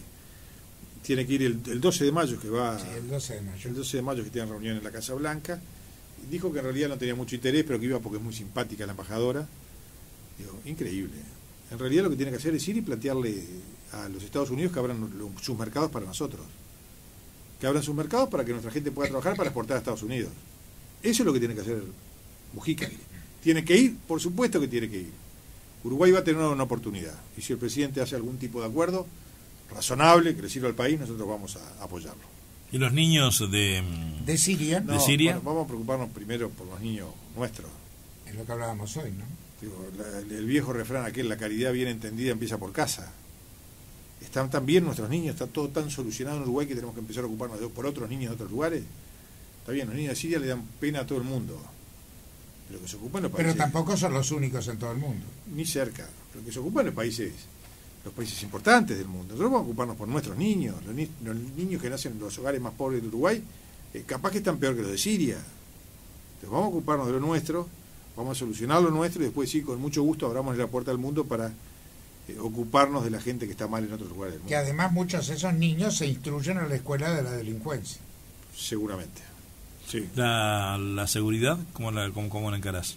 Tiene que ir el, el doce de mayo, que va... Sí, el doce de mayo. El doce de mayo que tiene reunión en la Casa Blanca. Dijo que en realidad no tenía mucho interés, pero que iba porque es muy simpática la embajadora. Digo, increíble. En realidad lo que tiene que hacer es ir y plantearle a los Estados Unidos que abran sus mercados para nosotros. Que abran sus mercados para que nuestra gente pueda trabajar para exportar a Estados Unidos. Eso es lo que tiene que hacer Mujica. Tiene que ir, por supuesto que tiene que ir. Uruguay va a tener una oportunidad. Y si el presidente hace algún tipo de acuerdo razonable, que le sirva al país, nosotros vamos a apoyarlo. ¿Y los niños de, de Siria? No, ¿De Siria? Bueno, vamos a preocuparnos primero por los niños nuestros. Es lo que hablábamos hoy, ¿no? Digo, la, el viejo refrán aquel, la caridad bien entendida empieza por casa. Están tan bien nuestros niños, está todo tan solucionado en Uruguay que tenemos que empezar a ocuparnos de, por otros niños de otros lugares. Está bien, los niños de Siria le dan pena a todo el mundo. Pero que se ocupan los países... Pero tampoco son los únicos en todo el mundo. Ni cerca. Pero que se ocupan los países, los países importantes del mundo. Nosotros vamos a ocuparnos por nuestros niños, los, ni, los niños que nacen en los hogares más pobres de Uruguay, eh, capaz que están peor que los de Siria. Entonces vamos a ocuparnos de lo nuestro, vamos a solucionar lo nuestro y después sí, con mucho gusto abramos la puerta al mundo para eh, ocuparnos de la gente que está mal en otros lugares del mundo. Que además muchos de esos niños se instruyen en la escuela de la delincuencia. Seguramente. Sí. La, la seguridad, ¿cómo la, cómo, cómo la encarás?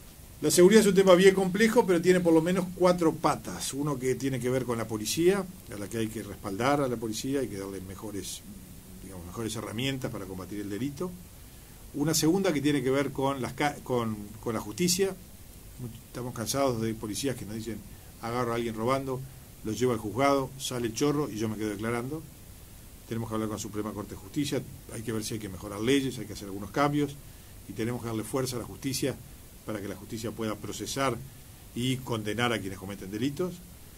La seguridad es un tema bien complejo, pero tiene por lo menos cuatro patas. Uno que tiene que ver con la policía, a la que hay que respaldar a la policía, hay que darle mejores, digamos, mejores herramientas para combatir el delito. Una segunda que tiene que ver con, las, con, con la justicia. Estamos cansados de policías que nos dicen, agarro a alguien robando, lo llevo al juzgado, sale el chorro y yo me quedo declarando. Tenemos que hablar con la Suprema Corte de Justicia, hay que ver si hay que mejorar leyes, hay que hacer algunos cambios y tenemos que darle fuerza a la justicia para que la justicia pueda procesar y condenar a quienes cometen delitos.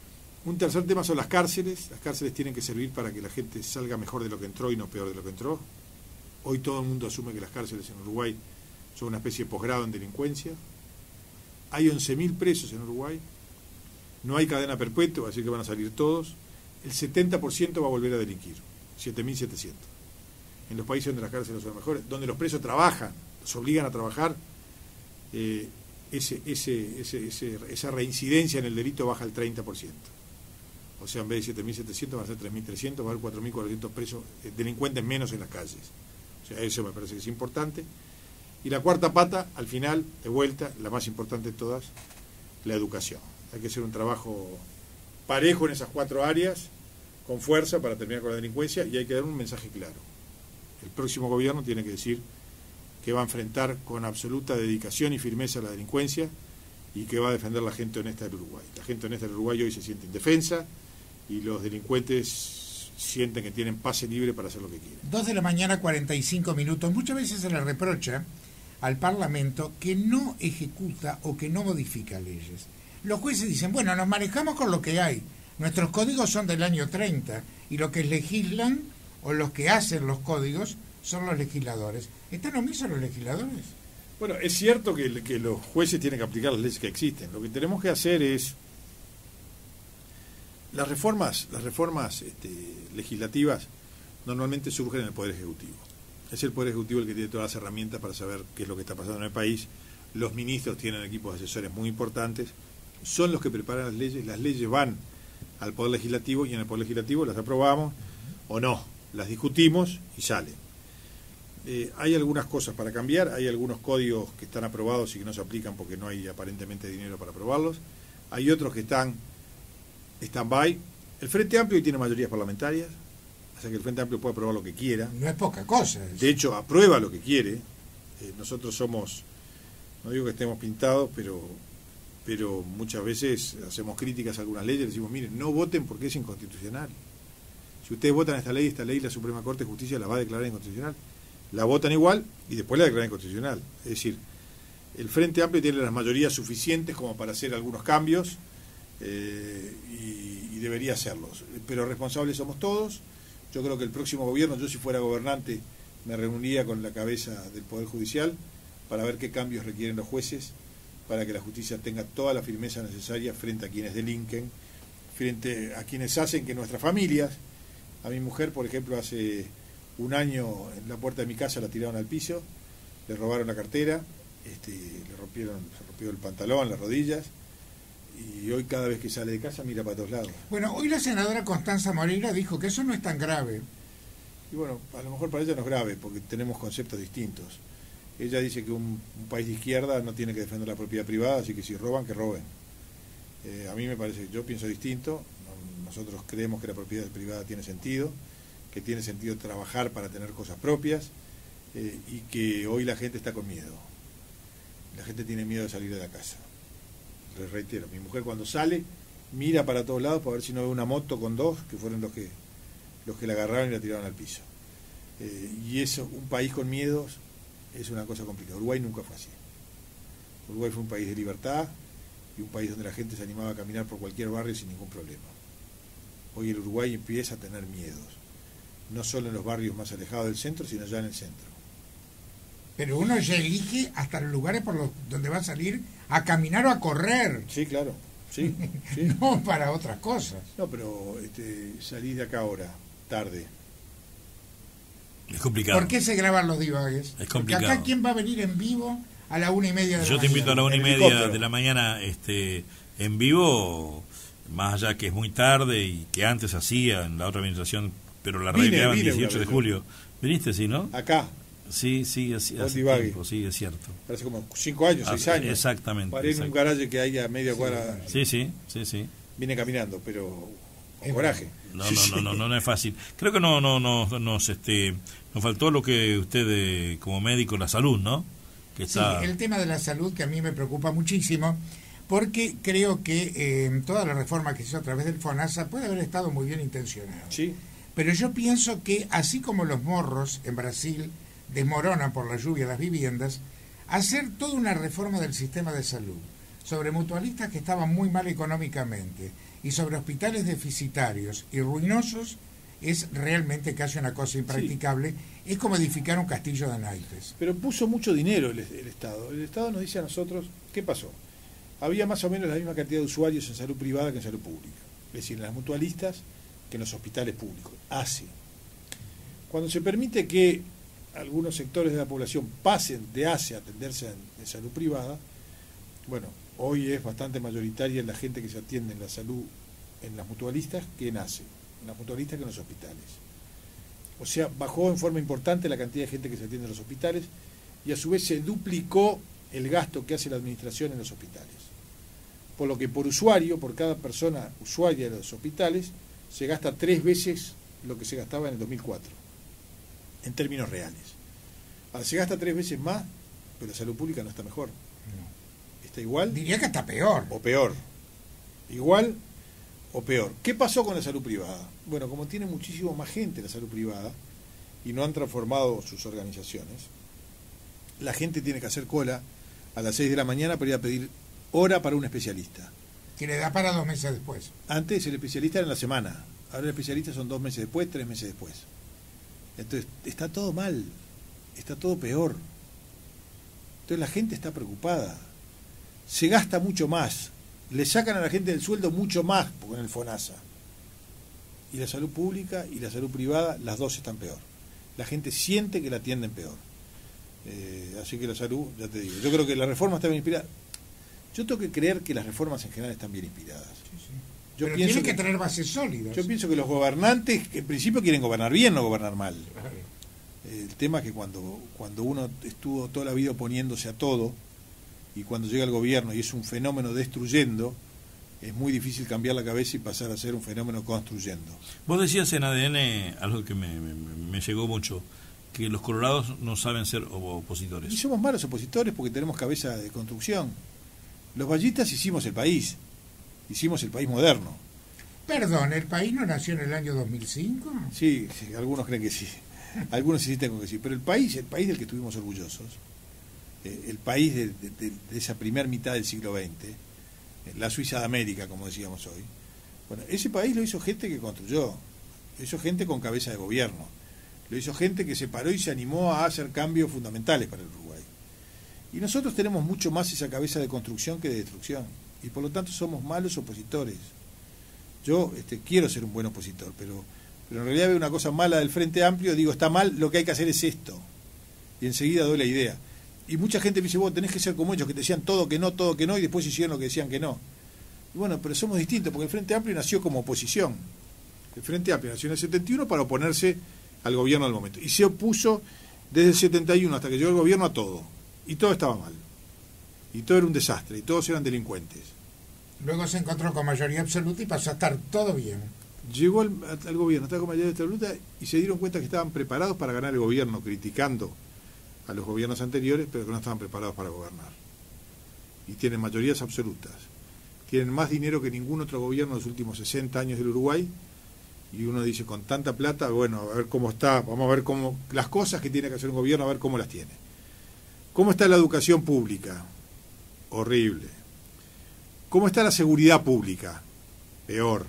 Un tercer tema son las cárceles. Las cárceles tienen que servir para que la gente salga mejor de lo que entró y no peor de lo que entró. Hoy todo el mundo asume que las cárceles en Uruguay son una especie de posgrado en delincuencia. Hay once mil presos en Uruguay. No hay cadena perpetua, así que van a salir todos. El setenta por ciento va a volver a delinquir. siete mil setecientos. En los países donde las cárceles son mejores, donde los presos trabajan, los obligan a trabajar, eh, ese, ese, ese, ese, esa reincidencia en el delito baja al treinta por ciento. O sea, en vez de siete mil setecientos van a ser tres mil trescientos, va a haber cuatro mil cuatrocientos presos, eh, delincuentes menos en las calles. O sea, eso me parece que es importante. Y la cuarta pata, al final, de vuelta, la más importante de todas, la educación. Hay que hacer un trabajo parejo en esas cuatro áreas, con fuerza para terminar con la delincuencia, y hay que dar un mensaje claro. El próximo gobierno tiene que decir que va a enfrentar con absoluta dedicación y firmeza la delincuencia y que va a defender la gente honesta del Uruguay. La gente honesta del Uruguay hoy se siente indefensa y los delincuentes sienten que tienen pase libre para hacer lo que quieren. Dos de la mañana, cuarenta y cinco minutos. Muchas veces se le reprocha al Parlamento que no ejecuta o que no modifica leyes. Los jueces dicen, bueno, nos manejamos con lo que hay. Nuestros códigos son del año treinta y lo que legislan o los que hacen los códigos son los legisladores. ¿Están omisos los legisladores? Bueno, es cierto que, que los jueces tienen que aplicar las leyes que existen. Lo que tenemos que hacer es las reformas, las reformas este, legislativas normalmente surgen en el Poder Ejecutivo. Es el Poder Ejecutivo el que tiene todas las herramientas para saber qué es lo que está pasando en el país. Los ministros tienen equipos de asesores muy importantes, son los que preparan las leyes, las leyes van al Poder Legislativo y en el Poder Legislativo las aprobamos o no, las discutimos y salen. Eh, hay algunas cosas para cambiar, hay algunos códigos que están aprobados y que no se aplican porque no hay aparentemente dinero para aprobarlos, hay otros que están stand-by. El Frente Amplio hoy tiene mayorías parlamentarias, o sea que el Frente Amplio puede aprobar lo que quiera. No es poca cosa. De hecho, aprueba lo que quiere. Eh, nosotros somos, no digo que estemos pintados, pero pero muchas veces hacemos críticas a algunas leyes, decimos, miren, no voten porque es inconstitucional. Si ustedes votan esta ley, esta ley la Suprema Corte de Justicia la va a declarar inconstitucional. La votan igual y después la declaran inconstitucional. Es decir, el Frente Amplio tiene las mayorías suficientes como para hacer algunos cambios eh, y, y debería hacerlos. Pero responsables somos todos. Yo creo que el próximo gobierno, yo si fuera gobernante, me reuniría con la cabeza del Poder Judicial para ver qué cambios requieren los jueces para que la justicia tenga toda la firmeza necesaria frente a quienes delinquen, frente a quienes hacen que nuestras familias, a mi mujer, por ejemplo, hace un año en la puerta de mi casa la tiraron al piso, le robaron la cartera, este, le rompieron, se rompió el pantalón, las rodillas, y hoy cada vez que sale de casa mira para todos lados. Bueno, hoy la senadora Constanza Moreira dijo que eso no es tan grave. Y bueno, a lo mejor para ella no es grave, porque tenemos conceptos distintos. Ella dice que un, un país de izquierda no tiene que defender la propiedad privada, así que si roban, que roben. Eh, a mí me parece, yo pienso distinto. Nosotros creemos que la propiedad privada tiene sentido, que tiene sentido trabajar para tener cosas propias, eh, y que hoy la gente está con miedo. La gente tiene miedo de salir de la casa. Les reitero, mi mujer cuando sale mira para todos lados para ver si no ve una moto con dos, que fueron los que los que la agarraron y la tiraron al piso. Eh, y eso, un país con miedos, es una cosa complicada. Uruguay nunca fue así. Uruguay fue un país de libertad y un país donde la gente se animaba a caminar por cualquier barrio sin ningún problema. Hoy el Uruguay empieza a tener miedos, no solo en los barrios más alejados del centro, sino ya en el centro. Pero uno ya elige hasta los lugares por los donde va a salir a caminar o a correr. Sí, claro. Sí, sí. No para otras cosas. No, pero este, salís de acá ahora, tarde. Es complicado. ¿Por qué se graban los divagues? Es complicado. Porque acá, ¿quién va a venir en vivo a la una y media de la Yo mañana? te invito a la una y El media helicóptero. de la mañana este, en vivo, más allá que es muy tarde y que antes hacía en la otra administración, pero la radio Vine, quedaba el vine dieciocho de una vez. julio. ¿Viniste, sí, no? Acá, Sí, sí, así, Con hace divague. tiempo, sí, es cierto. hace como cinco años, seis Ah, años. exactamente, Paré en un exacto. garaje que hay a media cuadra. Sí, sí, sí, sí. Vine caminando, pero con Es coraje. No, Sí, no, sí. no, no, no, no es fácil. Creo que no, no, no, nos, este, nos faltó lo que usted, eh, como médico, la salud, ¿no? Que está... Sí, el tema de la salud que a mí me preocupa muchísimo, porque creo que eh, toda la reforma que se hizo a través del FONASA puede haber estado muy bien intencionada. Sí, Pero yo pienso que así como los morros en Brasil desmoronan por la lluvia las viviendas, hacer toda una reforma del sistema de salud sobre mutualistas que estaban muy mal económicamente y sobre hospitales deficitarios y ruinosos es realmente casi una cosa impracticable. Es como edificar un castillo de naipes. pero puso mucho dinero el, el Estado. El Estado nos dice a nosotros, ¿qué pasó? Había más o menos la misma cantidad de usuarios en salud privada que en salud pública. Es decir, en las mutualistas que en los hospitales públicos. Así. Cuando se permite que algunos sectores de la población pasen de A C E a atenderse en, en salud privada, bueno, hoy es bastante mayoritaria la gente que se atiende en la salud en las mutualistas que en A C E, en las mutualistas que en los hospitales. O sea, bajó en forma importante la cantidad de gente que se atiende en los hospitales y a su vez se duplicó el gasto que hace la administración en los hospitales. Por lo que por usuario, por cada persona usuaria de los hospitales, se gasta tres veces lo que se gastaba en el dos mil cuatro, en términos reales. Ahora se gasta tres veces más, pero la salud pública no está mejor. Está igual Diría que está peor. o peor. Igual o peor. ¿Qué pasó con la salud privada? Bueno, como tiene muchísimo más gente la salud privada y no han transformado sus organizaciones, la gente tiene que hacer cola a las seis de la mañana para ir a pedir hora para un especialista. Que le da para dos meses después. Antes el especialista era en la semana, ahora el especialista son dos meses después, tres meses después. Entonces, está todo mal, está todo peor. Entonces la gente está preocupada. Se gasta mucho más. Le sacan a la gente del sueldo mucho más con el FONASA. Y la salud pública y la salud privada, las dos están peor. La gente siente que la atienden peor. Eh, así que la salud, ya te digo, yo creo que la reforma está bien inspirada. Yo tengo que creer que las reformas en general están bien inspiradas. Sí, sí. Yo Pero pienso tienen que, que tener bases sólidas. Yo pienso que los gobernantes, que en principio quieren gobernar bien, no gobernar mal. El tema es que cuando, cuando uno estuvo toda la vida oponiéndose a todo, y cuando llega al gobierno y es un fenómeno destruyendo, es muy difícil cambiar la cabeza y pasar a ser un fenómeno construyendo. Vos decías en A D N algo que me, me, me llegó mucho, que los colorados no saben ser opositores. Y somos malos opositores porque tenemos cabeza de construcción. Los vallistas hicimos el país, hicimos el país moderno. Perdón, ¿el país no nació en el año dos mil cinco? Sí, sí, algunos creen que sí, algunos insisten con que sí, pero el país, el país del que estuvimos orgullosos, eh, el país de, de, de, de esa primera mitad del siglo veinte, eh, la Suiza de América, como decíamos hoy, bueno, ese país lo hizo gente que construyó, lo hizo gente con cabeza de gobierno, lo hizo gente que se paró y se animó a hacer cambios fundamentales para el Uruguay. Y nosotros tenemos mucho más esa cabeza de construcción que de destrucción, y por lo tanto somos malos opositores. Yo este, quiero ser un buen opositor, pero, pero en realidad veo una cosa mala del Frente Amplio, digo, está mal, lo que hay que hacer es esto. Y enseguida doy la idea. Y mucha gente me dice, vos tenés que ser como ellos, que te decían todo que no, todo que no, y después hicieron lo que decían que no. Y bueno, pero somos distintos, porque el Frente Amplio nació como oposición. El Frente Amplio nació en el setenta y uno para oponerse al gobierno del momento. Y se opuso desde el setenta y uno hasta que llegó el gobierno a todo. Y todo estaba mal. Y todo era un desastre, y todos eran delincuentes. Luego se encontró con mayoría absoluta y pasó a estar todo bien. Llegó al, al gobierno, estaba con mayoría absoluta, y se dieron cuenta que estaban preparados para ganar el gobierno, criticando a los gobiernos anteriores, pero que no estaban preparados para gobernar. Y tienen mayorías absolutas. Tienen más dinero que ningún otro gobierno en los últimos sesenta años del Uruguay, y uno dice, con tanta plata, bueno, a ver cómo está, vamos a ver cómo, las cosas que tiene que hacer un gobierno, a ver cómo las tiene. ¿Cómo está la educación pública? Horrible. ¿Cómo está la seguridad pública? Peor.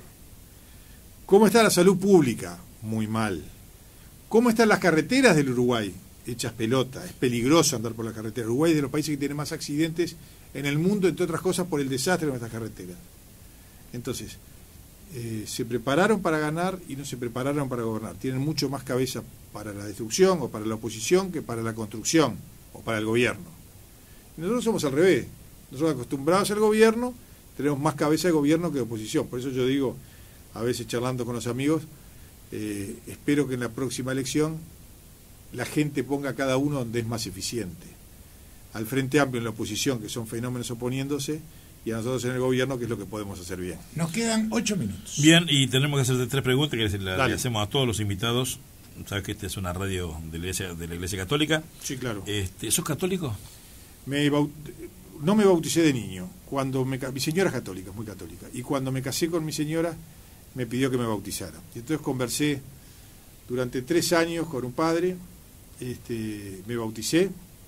¿Cómo está la salud pública? Muy mal. ¿Cómo están las carreteras del Uruguay? Hechas pelota. Es peligroso andar por la carretera. Uruguay es de los países que tiene más accidentes en el mundo, entre otras cosas, por el desastre de nuestras carreteras. Entonces, eh, se prepararon para ganar y no se prepararon para gobernar. Tienen mucho más cabeza para la destrucción o para la oposición que para la construcción o para el gobierno. Y nosotros somos al revés. Nosotros acostumbrados al gobierno, tenemos más cabeza de gobierno que de oposición. Por eso yo digo, a veces charlando con los amigos, eh, espero que en la próxima elección la gente ponga a cada uno donde es más eficiente. Al Frente Amplio en la oposición, que son fenómenos oponiéndose, y a nosotros en el gobierno, que es lo que podemos hacer bien. Nos quedan ocho minutos. Bien, y tenemos que hacerte tres preguntas que le Dale. hacemos a todos los invitados. Sabes que esta es una radio de la Iglesia, de la iglesia Católica. Sí, claro. Este, ¿Sos católico? Me baut... No me bauticé de niño. Cuando me... Mi señora es católica, es muy católica. Y cuando me casé con mi señora, me pidió que me bautizara. Y entonces conversé durante tres años con un padre, este, me bauticé,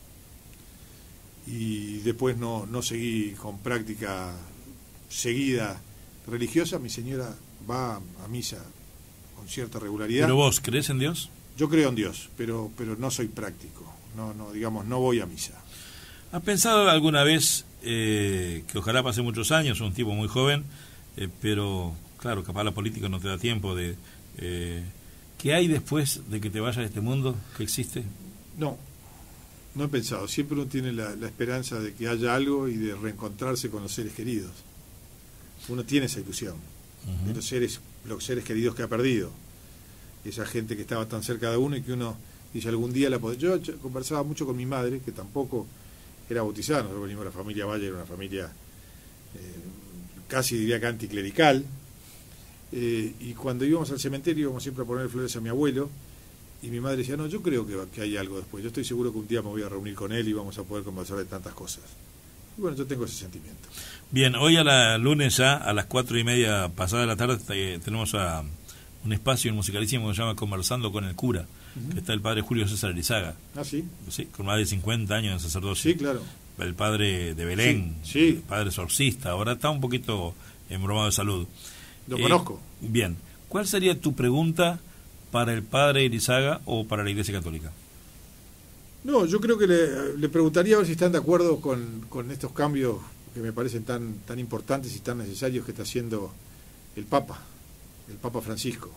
y después no, no seguí con práctica seguida religiosa. Mi señora va a misa con cierta regularidad. ¿Pero vos crees en Dios? Yo creo en Dios, pero, pero no soy práctico. No, no, digamos, no voy a misa. ¿Has pensado alguna vez, eh, que ojalá pase muchos años, un tipo muy joven, eh, pero claro, capaz la política no te da tiempo de... Eh, ¿qué hay después de que te vayas de este mundo que existe? No, no he pensado. Siempre uno tiene la, la esperanza de que haya algo y de reencontrarse con los seres queridos. Uno tiene esa ilusión, uh-huh, de los seres, los seres queridos que ha perdido. Esa gente que estaba tan cerca de uno y que uno dice, algún día la podré... Yo conversaba mucho con mi madre, que tampoco era bautizada. Nosotros venimos de la familia Valle, era una familia eh, casi diría que anticlerical. Eh, y cuando íbamos al cementerio íbamos siempre a poner flores a mi abuelo, y mi madre decía, no, yo creo que, que hay algo después, yo estoy seguro que un día me voy a reunir con él y vamos a poder conversar de tantas cosas. Y bueno, yo tengo ese sentimiento. Bien, hoy a la lunes ya, a las cuatro y media pasada de la tarde, eh, tenemos a un espacio musicalísimo que se llama Conversando con el Cura, uh-huh, que está el padre Julio César Elizaga. Ah, sí. Sí, con más de cincuenta años de sacerdocio. Sí, claro. El padre de Belén, sí, sí, el padre exorcista, ahora está un poquito embromado de salud. Lo eh, conozco. Bien, ¿cuál sería tu pregunta para el padre Elizaga o para la Iglesia Católica? No, yo creo que le, le preguntaría a ver si están de acuerdo con, con estos cambios que me parecen tan, tan importantes y tan necesarios que está haciendo el Papa, el Papa Francisco,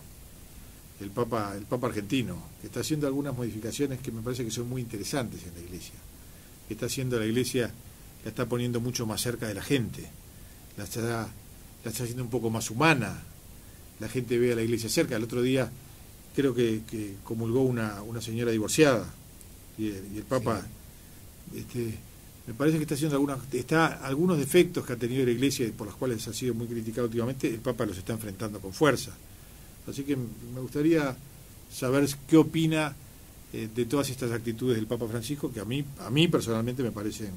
el Papa, el Papa argentino, que está haciendo algunas modificaciones que me parece que son muy interesantes en la Iglesia, que está haciendo la Iglesia, la está poniendo mucho más cerca de la gente, la está, la está haciendo un poco más humana, la gente ve a la Iglesia cerca. El otro día creo que, que comulgó una, una señora divorciada, y el, y el Papa, sí. este, me parece que está haciendo algunas, está, algunos defectos que ha tenido la Iglesia y por los cuales ha sido muy criticado últimamente, el Papa los está enfrentando con fuerza. Así que me gustaría saber qué opina eh, de todas estas actitudes del Papa Francisco, que a mí, a mí personalmente me parecen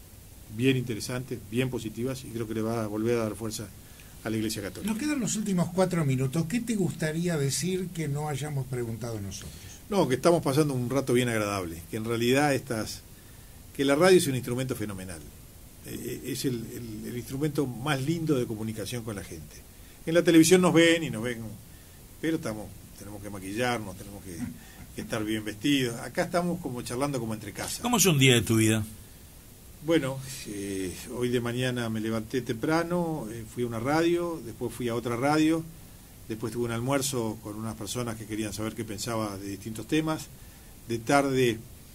bien interesantes, bien positivas, y creo que le va a volver a dar fuerza a la Iglesia Católica. Nos quedan los últimos cuatro minutos. ¿Qué te gustaría decir que no hayamos preguntado nosotros? No, que estamos pasando un rato bien agradable, que en realidad estas, que la radio es un instrumento fenomenal, eh, es el, el, el instrumento más lindo de comunicación con la gente. En la televisión nos ven y nos ven, pero estamos, tenemos que maquillarnos, tenemos que, que estar bien vestidos. Acá estamos como charlando como entre casa. ¿Cómo es un día de tu vida? Bueno, eh, hoy de mañana me levanté temprano, eh, fui a una radio, después fui a otra radio, después tuve un almuerzo con unas personas que querían saber qué pensaba de distintos temas. De tarde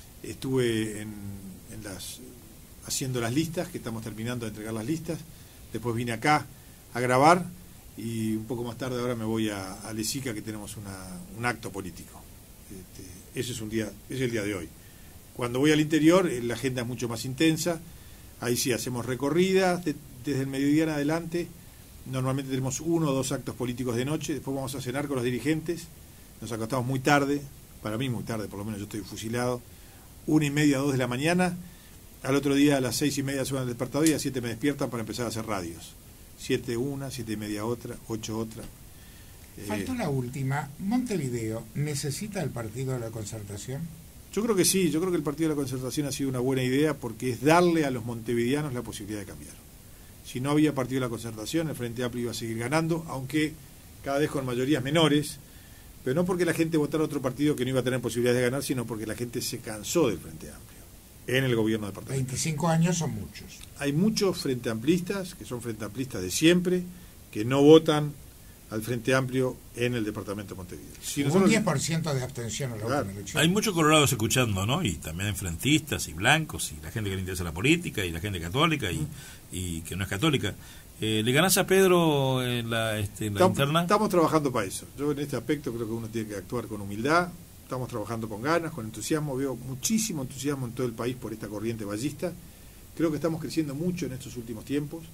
estuve en, en las, haciendo las listas, que estamos terminando de entregar las listas. Después vine acá a grabar y un poco más tarde ahora me voy a, a Lesica, que tenemos una, un acto político. Este, ese es un día, ese es el día de hoy. Cuando voy al interior, la agenda es mucho más intensa. Ahí sí hacemos recorridas de, desde el mediodía en adelante. Normalmente tenemos uno o dos actos políticos de noche. Después vamos a cenar con los dirigentes. Nos acostamos muy tarde, para mí muy tarde, por lo menos yo estoy fusilado. Una y media, dos de la mañana. Al otro día a las seis y media suena el despertador y a las siete me despiertan para empezar a hacer radios. Siete una, siete y media otra, ocho otra. Faltó eh, la última. Montevideo, ¿necesita el Partido de la Concertación? Yo creo que sí, yo creo que el Partido de la Concertación ha sido una buena idea porque es darle a los montevideanos la posibilidad de cambiar. Si no había Partido de la Concertación, el Frente Amplio iba a seguir ganando, aunque cada vez con mayorías menores, pero no porque la gente votara otro partido que no iba a tener posibilidades de ganar, sino porque la gente se cansó del Frente Amplio en el gobierno departamental. veinticinco años son muchos. Hay muchos Frente Amplistas, que son Frente Amplistas de siempre, que no votan al Frente Amplio en el departamento de Montevideo. Si un diez por ciento de abstención en la claro. última elección. Hay muchos colorados escuchando, ¿no? Y también frentistas y blancos, y la gente que le interesa la política, y la gente católica, y, y que no es católica. Eh, ¿Le ganás a Pedro en la, este, en la estamos, interna? Estamos trabajando para eso. Yo en este aspecto creo que uno tiene que actuar con humildad. Estamos trabajando con ganas, con entusiasmo. Veo muchísimo entusiasmo en todo el país por esta corriente ballista. Creo que estamos creciendo mucho en estos últimos tiempos.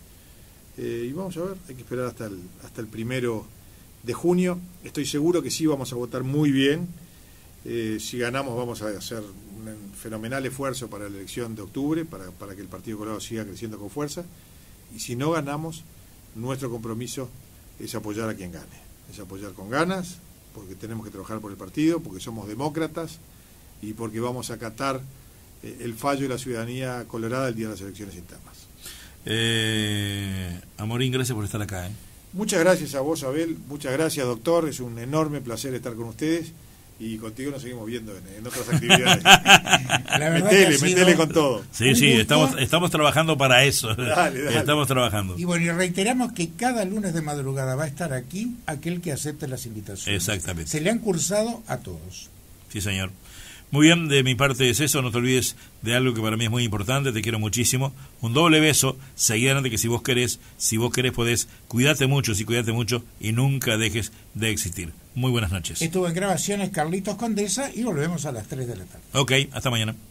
Eh, y vamos a ver, hay que esperar hasta el, hasta el primero de junio. Estoy seguro que sí vamos a votar muy bien. Eh, si ganamos vamos a hacer un fenomenal esfuerzo para la elección de octubre, para, para que el Partido Colorado siga creciendo con fuerza. Y si no ganamos, nuestro compromiso es apoyar a quien gane. Es apoyar con ganas, porque tenemos que trabajar por el partido, porque somos demócratas y porque vamos a acatar eh, el fallo de la ciudadanía colorada el día de las elecciones internas. Eh, Amorín, gracias por estar acá. ¿eh? Muchas gracias a vos, Abel. Muchas gracias, doctor. Es un enorme placer estar con ustedes. Y contigo nos seguimos viendo en, en otras actividades. La verdad metele, que metele con todo. Sí, sí, estamos, estamos trabajando para eso. Dale, dale. Estamos trabajando. Y bueno, y reiteramos que cada lunes de madrugada va a estar aquí aquel que acepte las invitaciones. Exactamente. Se le han cursado a todos. Sí, señor. Muy bien, de mi parte es eso. No te olvides de algo que para mí es muy importante. Te quiero muchísimo. Un doble beso. Seguí adelante, que si vos querés, si vos querés podés. Cuídate mucho, sí, cuídate mucho y nunca dejes de existir. Muy buenas noches. Estuvo en grabaciones Carlitos Condesa y volvemos a las tres de la tarde. Ok, hasta mañana.